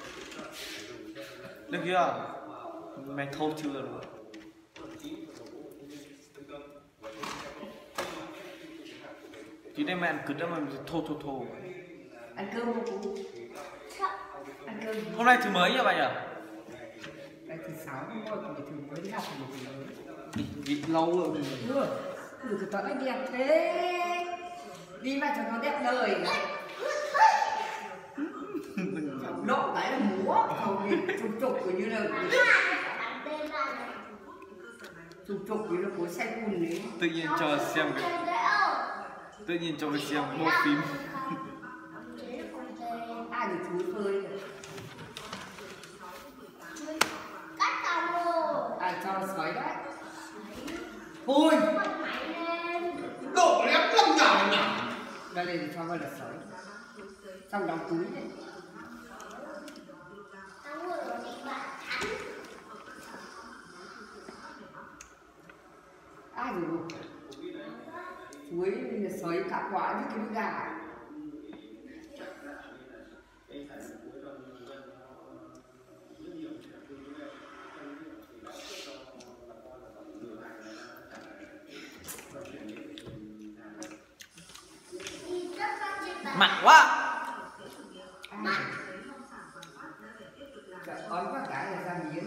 Speaker 1: Được chưa? Mày thâu chưa rồi. Tí đây mày ăn cứt đó mà thô.
Speaker 7: ăn cơm không cô? Ăn cơm
Speaker 1: Hôm nay thứ mấy nhỉ bà nhỉ?
Speaker 7: đây thứ 6 thôi còn thứ mới đi học một thứ mới
Speaker 1: Bị lâu rồi.
Speaker 7: cái tao anh đẹp thế đi mà cho nó đẹp đời độ cái là múa không thì trục kiểu như là trục như là của xe cùn đấy.
Speaker 1: Tự nhiên cho xem cái bộ phim.
Speaker 7: Ai được chú phơi ai cho sói đấy
Speaker 2: Thôi, đổ lép lắm nào nhỉ?
Speaker 7: đây là cho gọi là sói trong đóng túi này ai rồi chuối là sói cả quả như cái gà
Speaker 1: Mặn quá.
Speaker 7: ói quá cái là ra miếng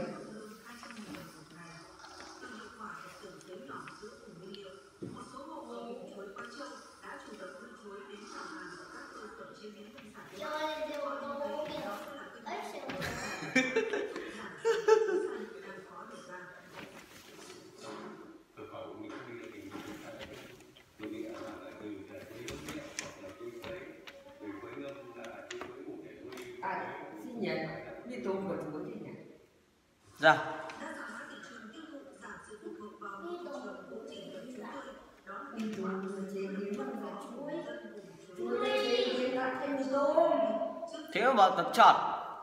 Speaker 7: xin nhỉ đi tôm của chuối thì nhỉ
Speaker 1: Ra.
Speaker 7: đi tôm chế biến bằng là chuối chuối chế biến là thêm tôm
Speaker 1: Thế mà bảo tập chọn.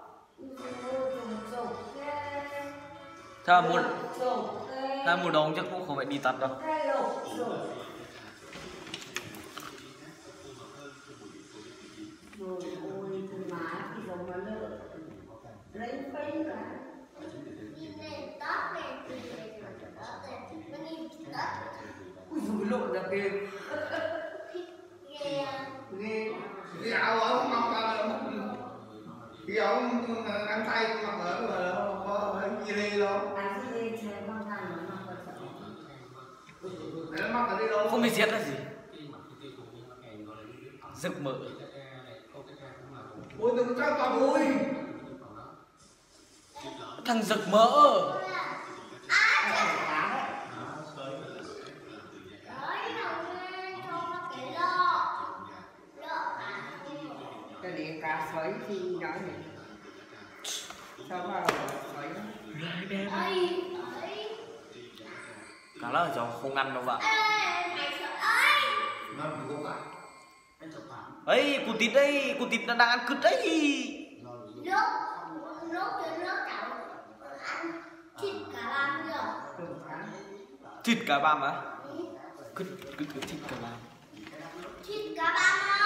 Speaker 1: Ta mua đông chắc cũng không phải đi tập đâu.
Speaker 7: Rồi ôi thằng má thì giống nó lợ lấy phây cả ui dồi lộn ra kìa ghê
Speaker 2: Cái áo ông mặc cái áo găng tay mặc ở có gì đây đâu.
Speaker 7: à cái đây chơi băng tay nó mặc vào sợ
Speaker 2: Nó mặc ở đây đâu.
Speaker 1: Không bị giết là gì? Rực mở.
Speaker 2: Ôi đừng cho tao ui.
Speaker 1: Thằng rực mỡ.
Speaker 7: cái này cá sói thì nói này sao mà ấy
Speaker 1: Gái đẹp.
Speaker 3: Ơi.
Speaker 1: Cả là cháu không ăn đâu bạn.
Speaker 3: Mày sợ ơi.
Speaker 2: Nó bị cố gắng. Anh chụp phản.
Speaker 1: Ấy, cụ tít đây, cụ tít đang ăn cứt đấy.
Speaker 3: Nước cho nước chảo ăn thịt cả lam nữa.
Speaker 1: Thịt cá băm á? Cứt thịt cá băm.
Speaker 3: Thịt cả lam.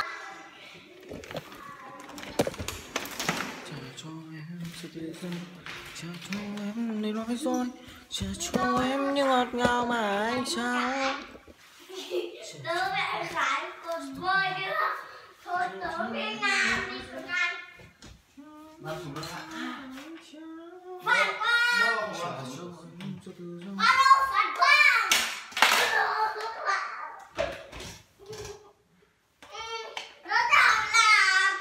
Speaker 1: Trả cho em sự tự do, trả cho em lời nói dối, trả cho em những ngọt ngào mà anh trao.
Speaker 3: Tớ mẹ phải còn bơi nữa. Thôi tớ đi làm đi xuống ngay.
Speaker 2: Nó xuống nó hạ.
Speaker 3: Phản quang.
Speaker 1: Trả cho em sự tự do.
Speaker 3: Alo, phản quang. Nó chọn làm.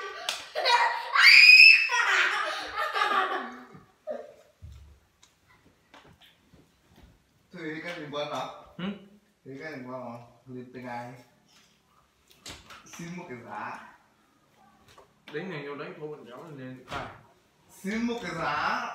Speaker 2: Thì cái gì quên hả?
Speaker 1: Ừ?
Speaker 2: Thì cái gì quên hả? Thì từng ngày xin một cái giá.
Speaker 1: Đến ngày vô đấy cô bọn cháu nên phải.
Speaker 2: Xin một cái giá.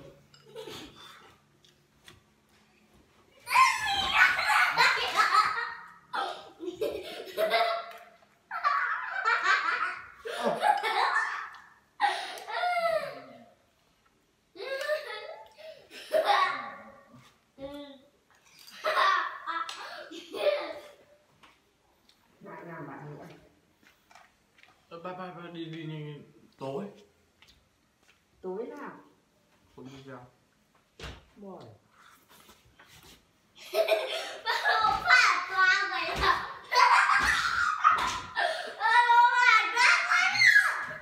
Speaker 7: lại làm bạn nữa.
Speaker 1: Ba đi tối.
Speaker 7: Tối nào
Speaker 1: Không đi sao?
Speaker 7: rồi
Speaker 3: Alo, phản quang vậy hả? Alo, phản quang vậy hả?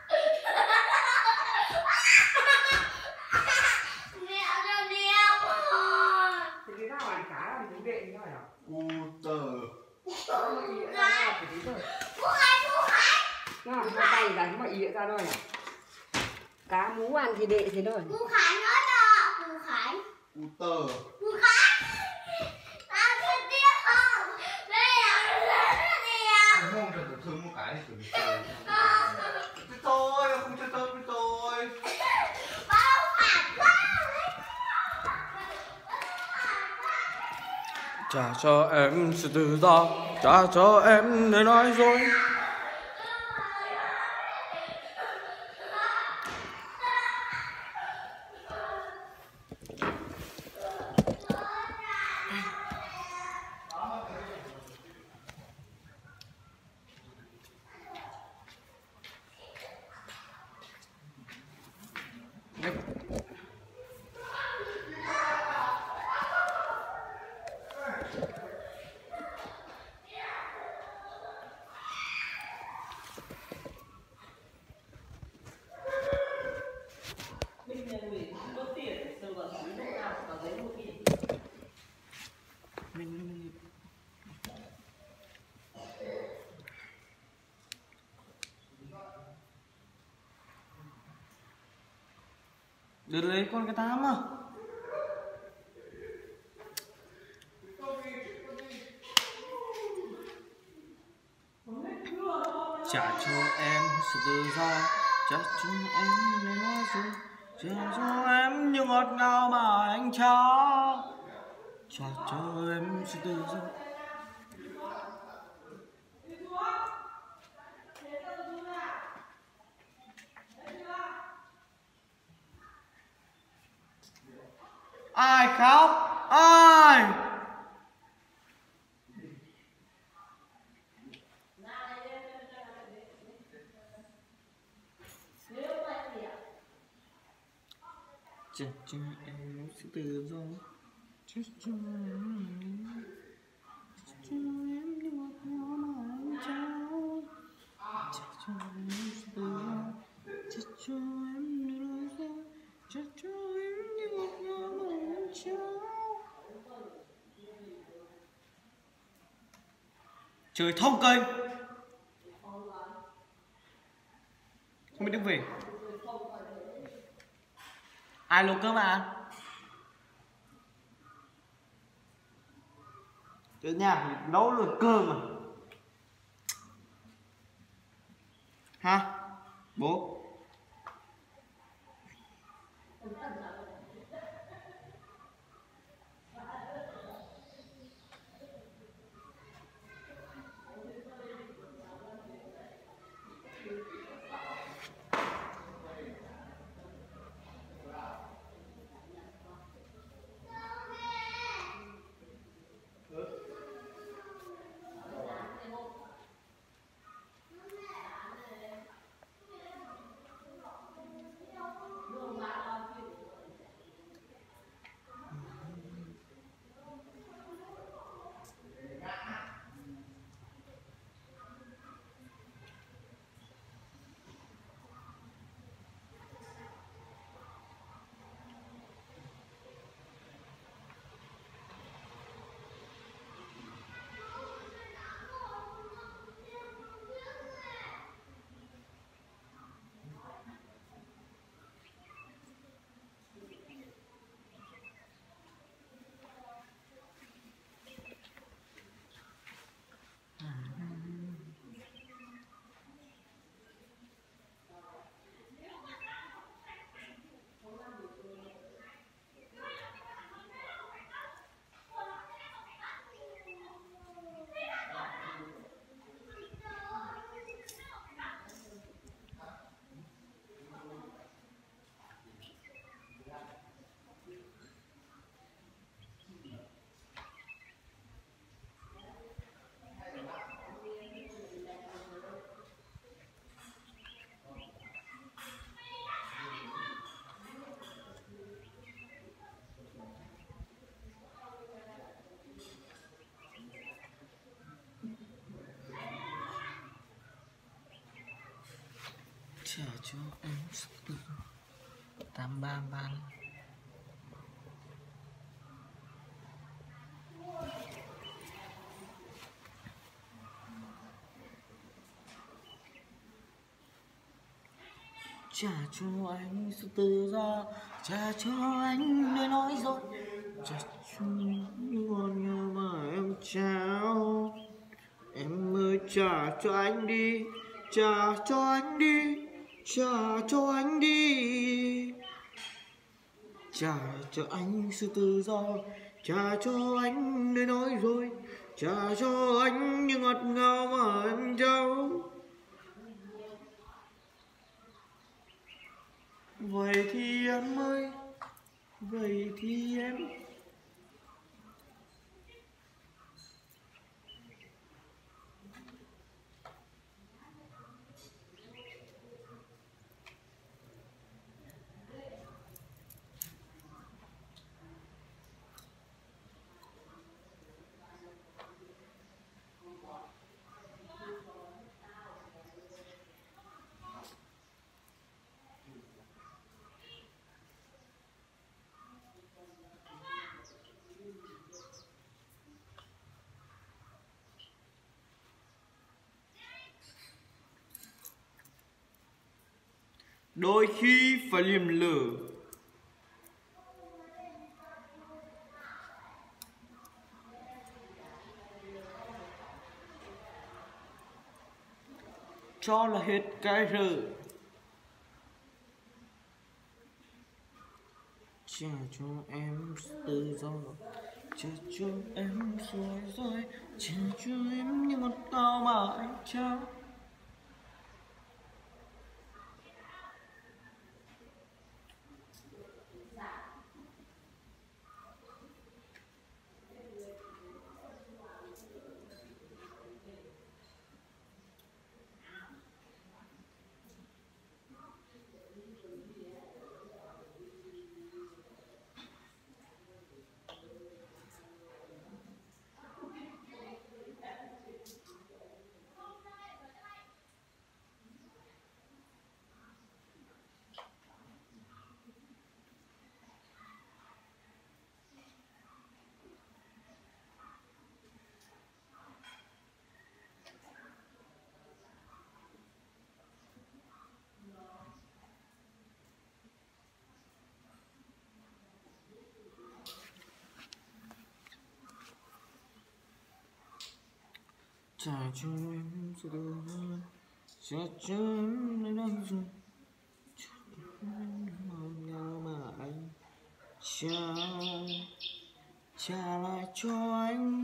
Speaker 3: Mẹ cho đeo rồi.
Speaker 7: thì cái nào ăn cá làm chú đệ như vậy hả?
Speaker 2: Cu tờ.
Speaker 7: Nó mà ý nghĩa ra nào thì tí thôi.
Speaker 3: Cô Khánh.
Speaker 7: Nó hai tay là mà ý nghĩa ra thôi này. Cá mú ăn thì đệ thế thôi.
Speaker 3: Cô Khánh nói cho. Cô Khánh.
Speaker 2: Cu tờ.
Speaker 3: Cô Khánh. Tao chưa tiếc không? Đây là rất nhiều.
Speaker 2: Không cho tôi thương một cái thì tôi chơi. Tôi không chơi với tôi.
Speaker 3: Bao phản quang.
Speaker 1: Trả cho em sự tự do, trả cho em lời nói dối. Đưa lấy con cái tám à? Trả cho em sự tự do, trả cho em lời nói dối, trả cho em những ngọt ngào mà anh trao. Trả cho em sự tự do. Ai khóc? Ai? Trả cho em sự tự do, trả cho em những ngọt ngào mà anh trao. Trả cho em sự tự do, trả cho em lời nói dối, trả cho em những ngọt ngào mà anh trao. Trời thông kênh. Không biết đứng về. Ai nấu cơm à? Cái nhà nấu nồi cơm à? Ha? Bố? cho em từ 833. Trả cho anh sự tự do, trả cho anh nơi nói dối, trả cho những ngọt ngào mà em trao. Em ơi trả cho anh đi, trả cho anh đi, trả cho anh đi. Trả cho anh sự tự do, trả cho anh nơi nói dối, trả cho anh những ngọt ngào mà em trao. Vậy thì em ơi, vậy thì em đôi khi phải liềm lửa. Cho là hết cái rợ, trả cho em tự do, trả cho em rồi rồi, trả cho em những ngọt ngào mà anh trao. Trả cho em sự tự do, trả cho em nơi nói dối, trả cho em những ngọt ngào mà anh trao. Trả lại cho anh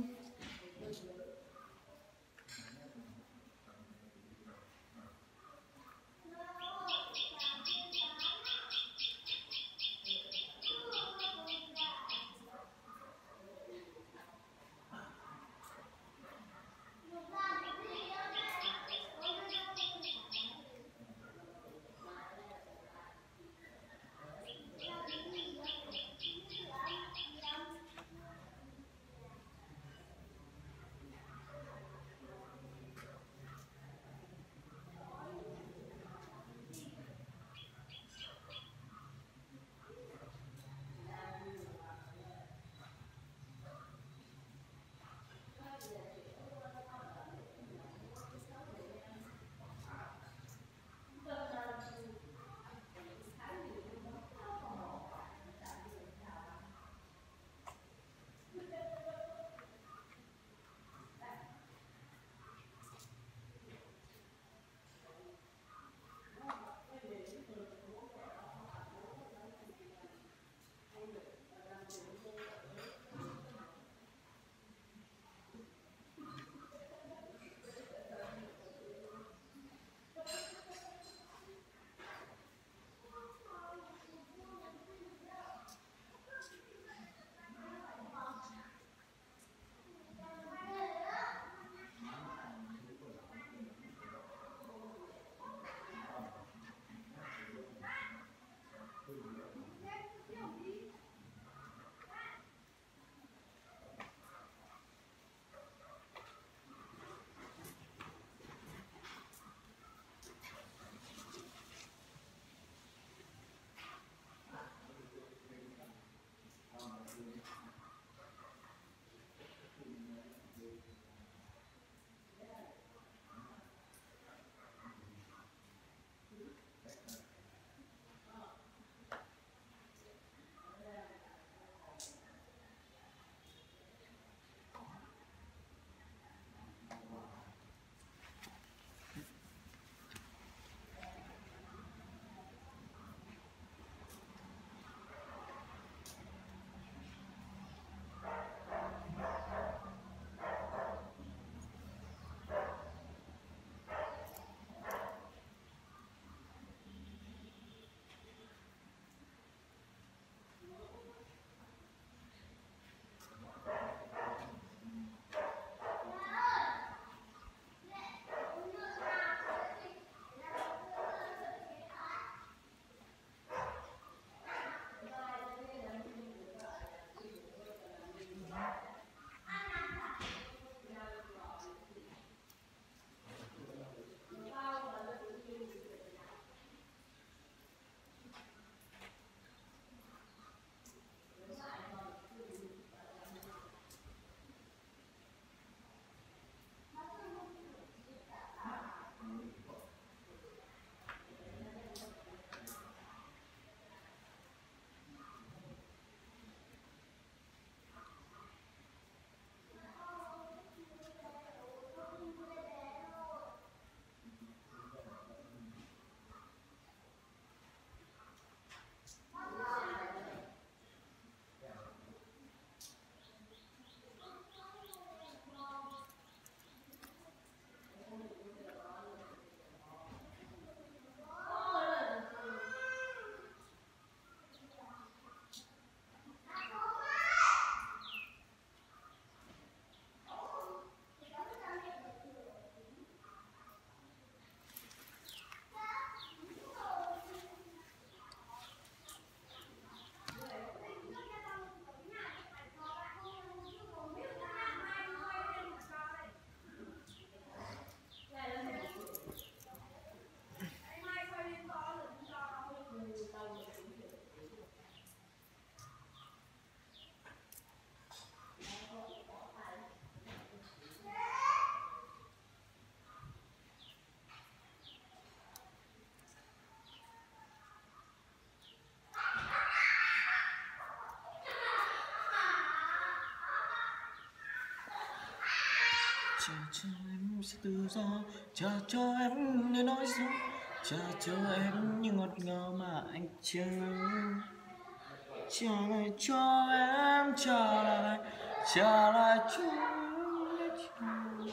Speaker 1: Cha cho em sự tự do, cha cho em nơi nói dối, cha cho em những ngọt ngào mà anh chờ. Trả lại cho em, trả lại cho em.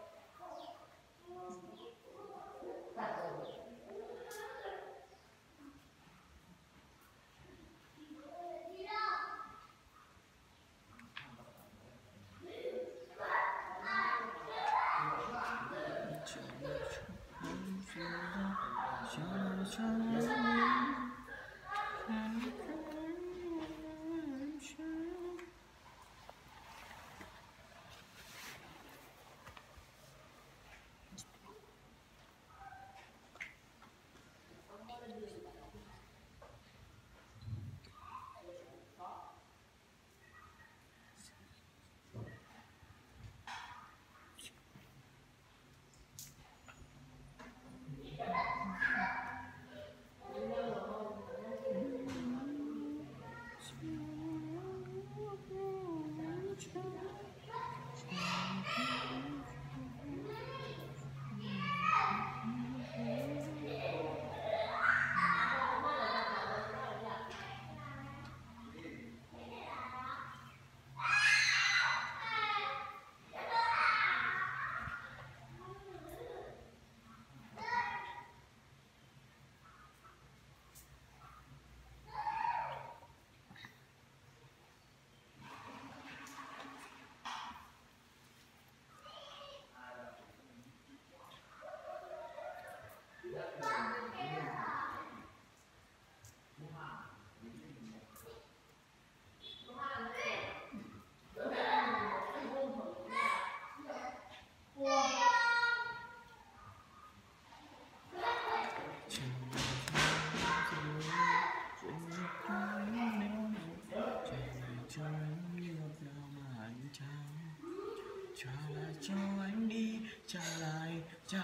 Speaker 1: Trả lại cho anh đi, trả lại cho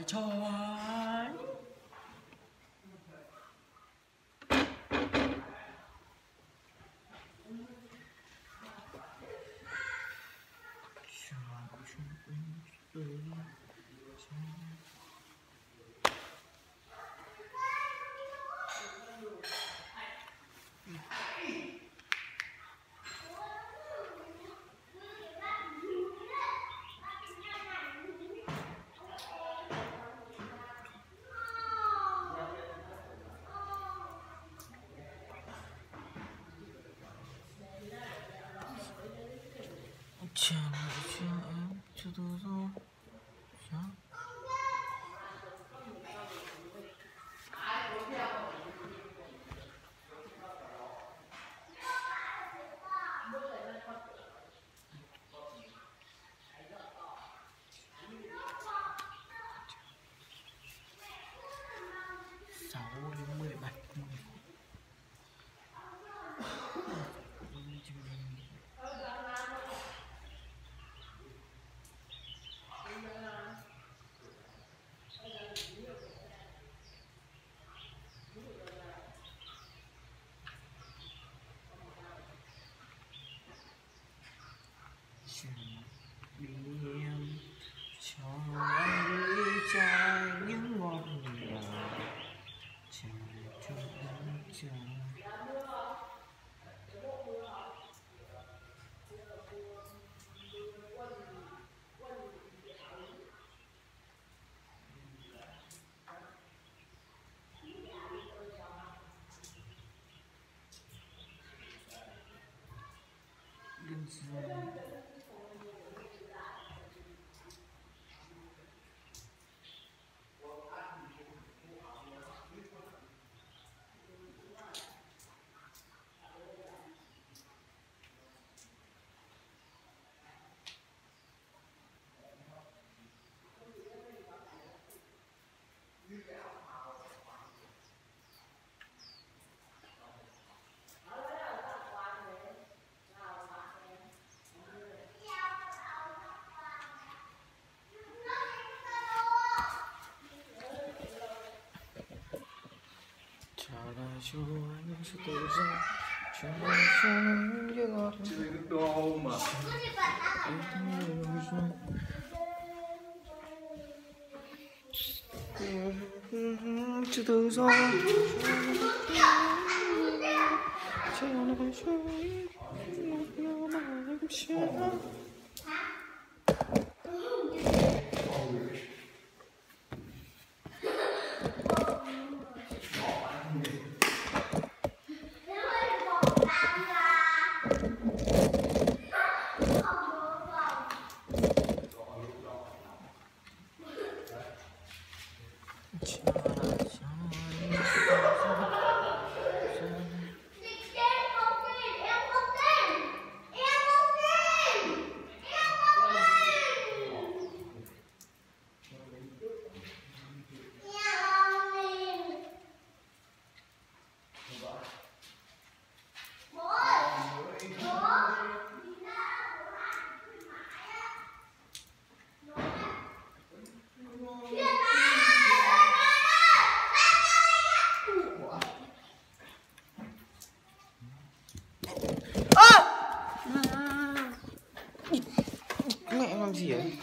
Speaker 1: anh. Trả lại cho em sự tự do. Đi em cho anh đi chai những ngọt ngào, trả cho anh trả. Đừng rồi. Trả lại cho anh sự tự do, trả lại cho anh những ngọt ngào.
Speaker 2: Chơi được đâu mà.
Speaker 1: sự tự do cho nó phải chơi một nhau mà em sẽ mẹ em làm gì ấy?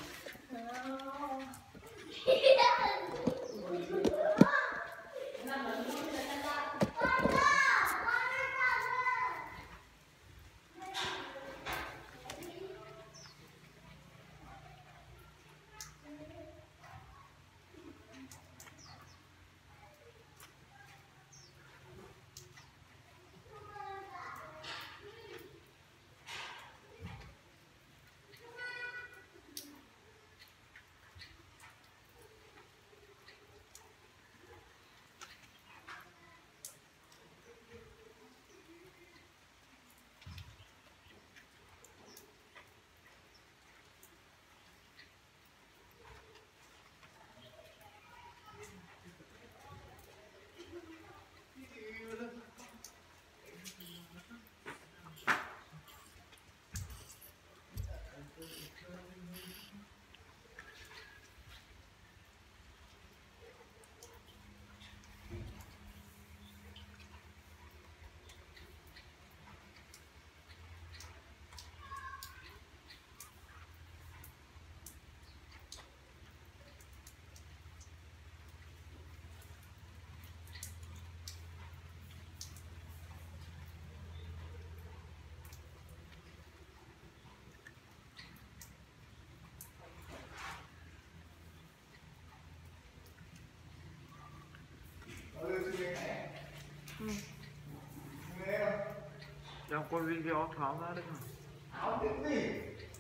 Speaker 1: Em quay video thoáng ra được không?
Speaker 2: Áo tiếng gì?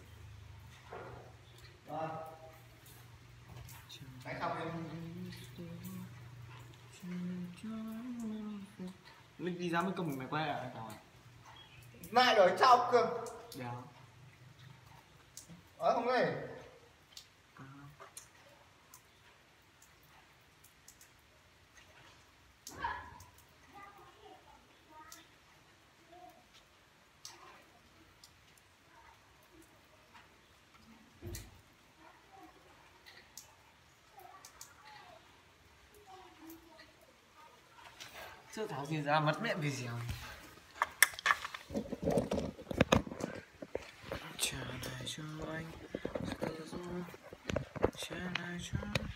Speaker 2: Rồi. Cái không em.
Speaker 1: Mình đi ra mình cầm máy quay à?
Speaker 2: Lại đổi chào cường.
Speaker 1: Dạ.
Speaker 2: Ở không đây.
Speaker 1: Chưa tháo gì ra mất mẹ vì gì không? Trả lại cho anh tự do, trả lại cho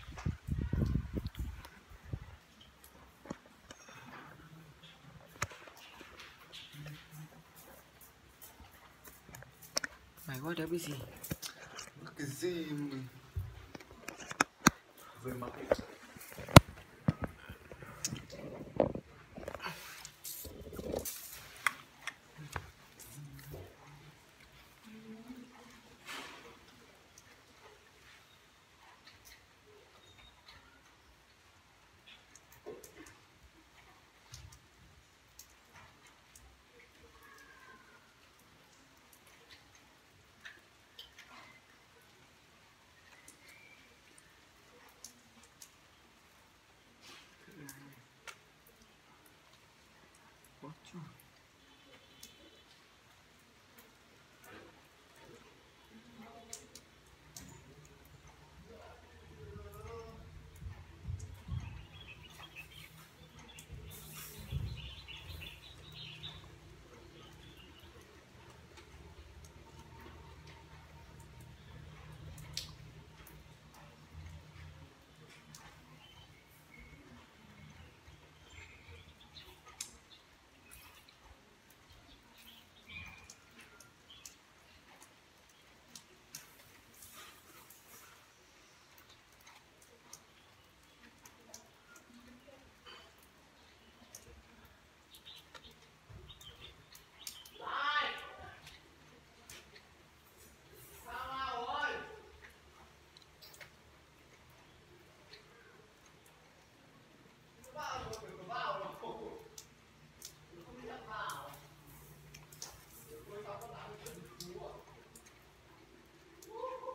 Speaker 1: mày gọi đã bị gì?
Speaker 2: Cái gì mà về mặt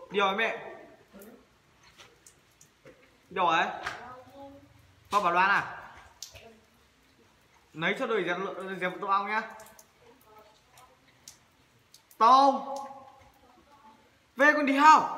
Speaker 1: Đi rồi mẹ. Đi rồi ấy. Con bảo Loan à? Lấy cho đuổi dẹp tổ ong nhá. Tôm. Về con đi hao.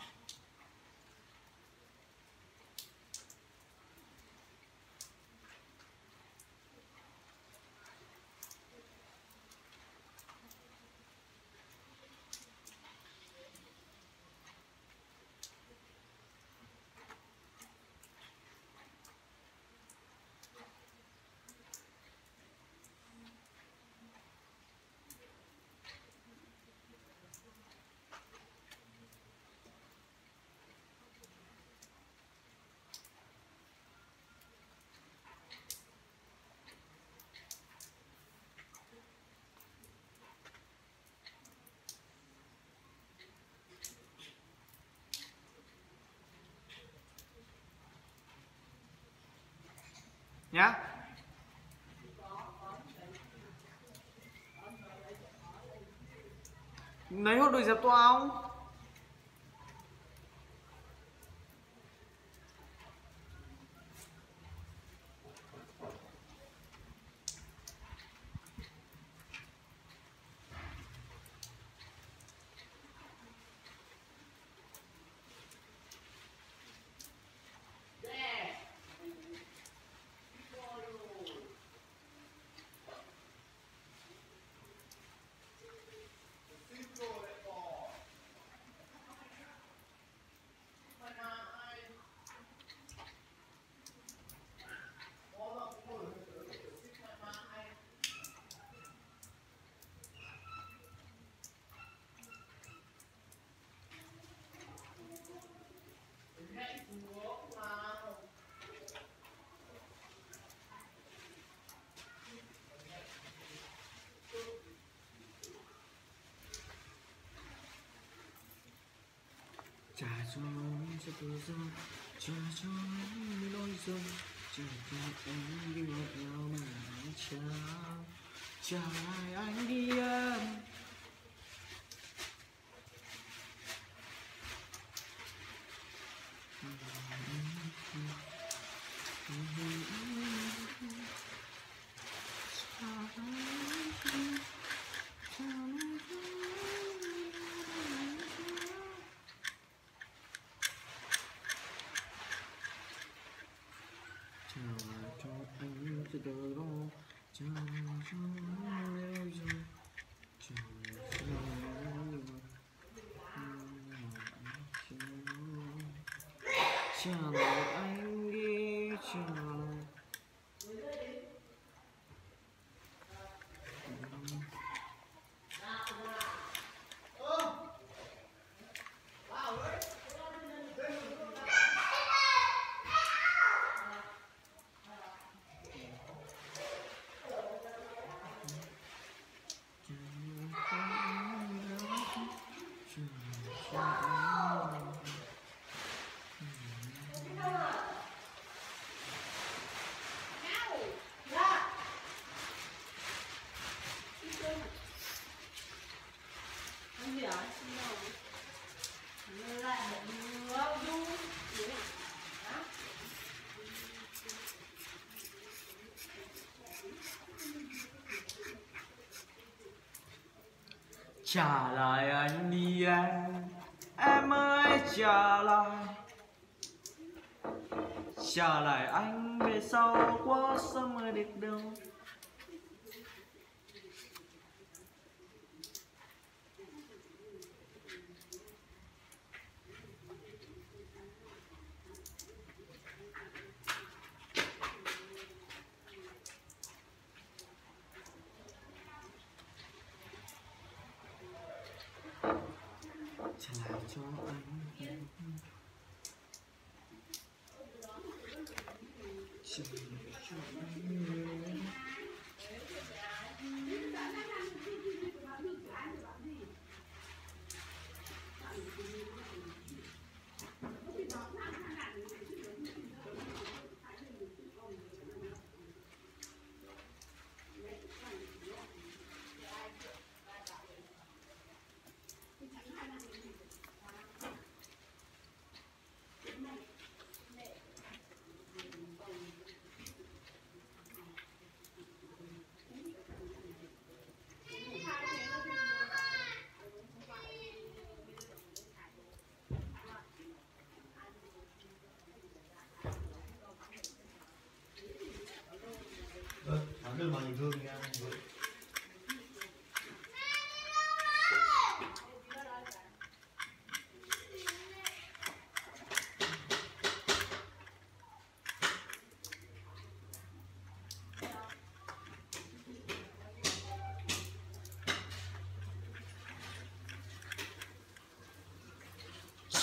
Speaker 1: Nhá. Lấy hột đuổi dẹp tổ ong. Trả cho anh cho tôi ra, trả cho anh những nỗi dông, trả cho anh đi ngọt ngào mà anh trả lại anh đi em. Cho anh từ từ đó, cho anh rồi, trả lại anh đi, trả lại. Trả lại anh đi em ơi trả lại anh về sau quá sao mà được đâu. Trả lại cho anh. Trả lại cho anh.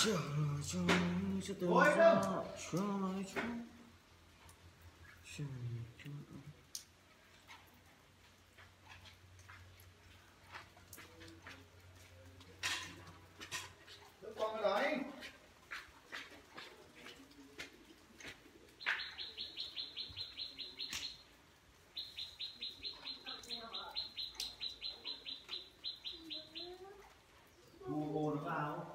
Speaker 1: Ôi đâu. Con ở đấy. Bồ nó vào.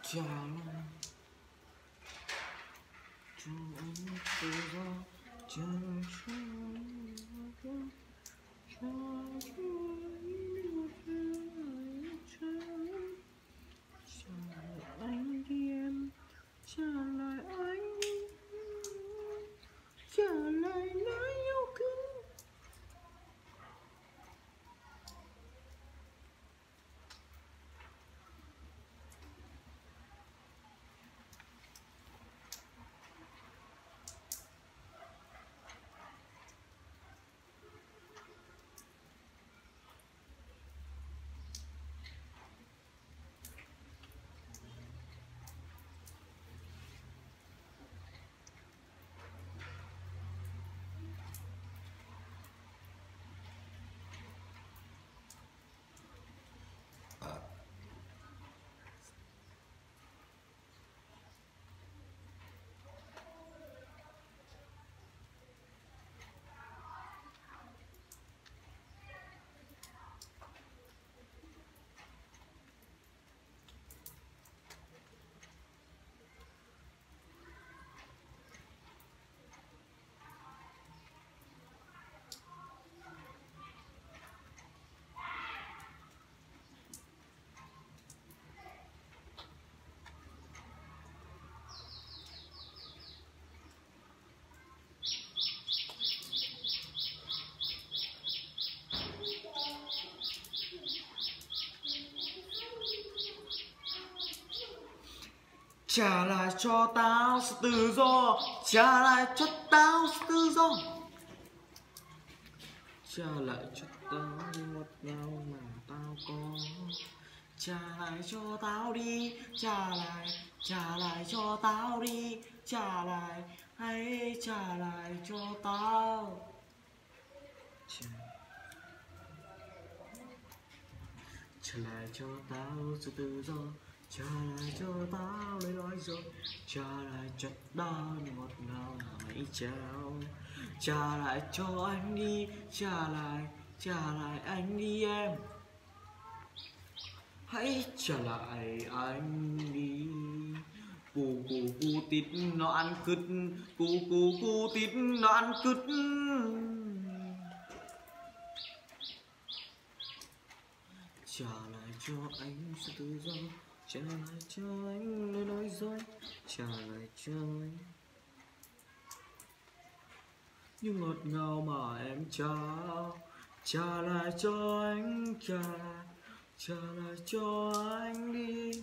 Speaker 1: trả lại cho anh tự do, trả lại cho anh cho anh trả lại anh đi em, trả lại anh, trả lại lời yêu cũ. Trả lại cho tao sự tự do, trả lại cho tao sự tự do, trả lại cho tao ngọt ngào mà tao có, trả lại cho tao đi, trả lại cho tao đi, trả lại, hãy trả lại cho tao. Trả lại cho tao sự tự do, trả lại cho tao lời nói dối, trả lại cho tao ngọt ngào hãy trao, trả lại cho anh đi, trả lại anh đi em, hãy trả lại anh đi. Cu tít nó ăn cứt, cu tít nó ăn cứt. Trả lại cho anh sự tự do, trả lại cho anh lời nói dối, trả lại cho anh những ngọt ngào mà em trao, trả lại cho anh, trả lại cho anh đi.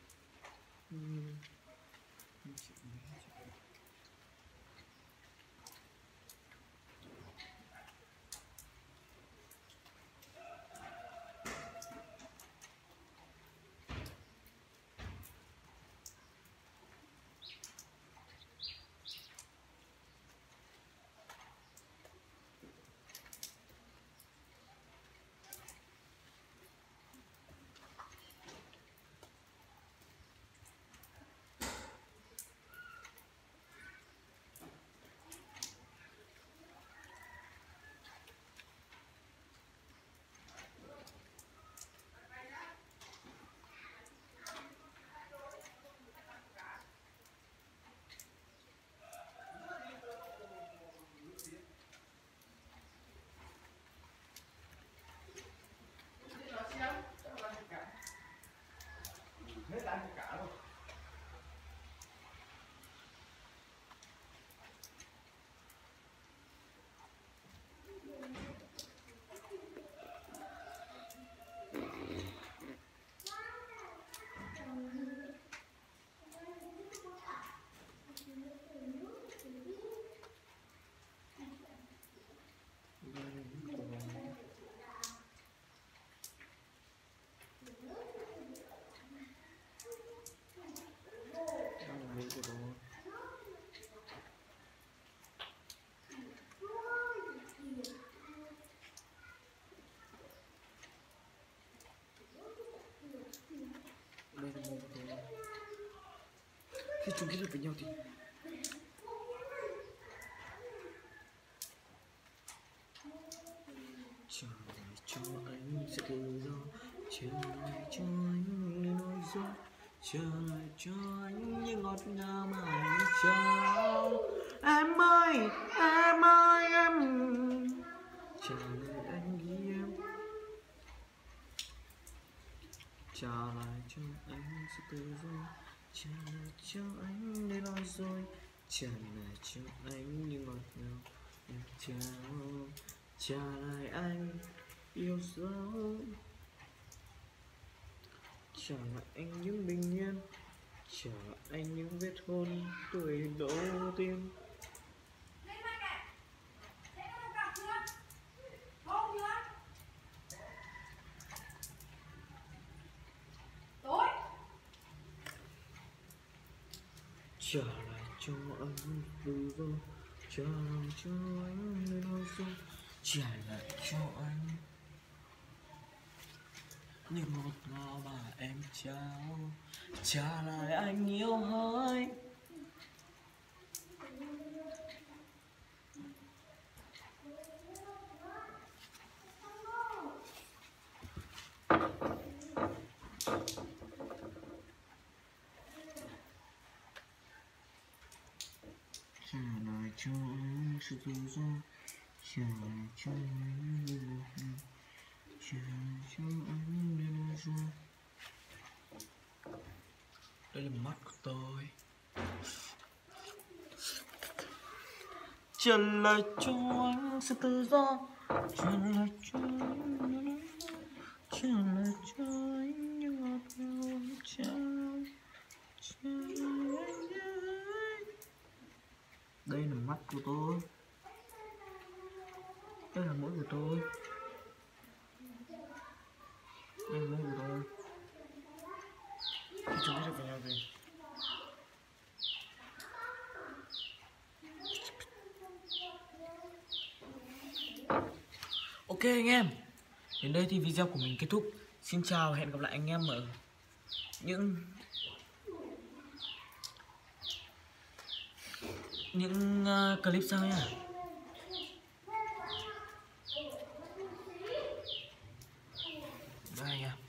Speaker 1: Khi chúng kết hợp với nhau thì trả lại cho anh sự tự do, trả lại cho anh lời nói dối, Chờ cho anh như ngọt ngào mà anh trao. Em ơi em ơi em, trả lời anh đi em, trả lại cho anh sự tự do, trả lại cho anh để nói dối, trả lại cho anh như ngọt ngào em trao, trả lại anh yêu dấu, trả lại anh những bình yên, trả lại anh những vết hôn tuổi đầu tiên. Trả lại cho anh tự do, trả lại cho anh nơi nói dối, trả lại cho anh những ngọt ngào mà em trao, trả lại anh yêu hỡi. Trả lại cho anh sự tự do, trả lại cho anh những ngọt ngào, trả lại cho anh nơi nói dối. Đây là mắt của tôi. Trả lại cho anh sự tự do, trả lại cho anh, trả lại cho anh những ngọt ngào em trao, trả lại anh ơi. Đây là mắt của tôi, đây là mũi của tôi, đây là mũi của tôi. Thì chúng ta sẽ phải làm gì? Ok anh em, đến đây thì video của mình kết thúc. Xin chào, hẹn gặp lại anh em ở những clip sau nha. Bye nha.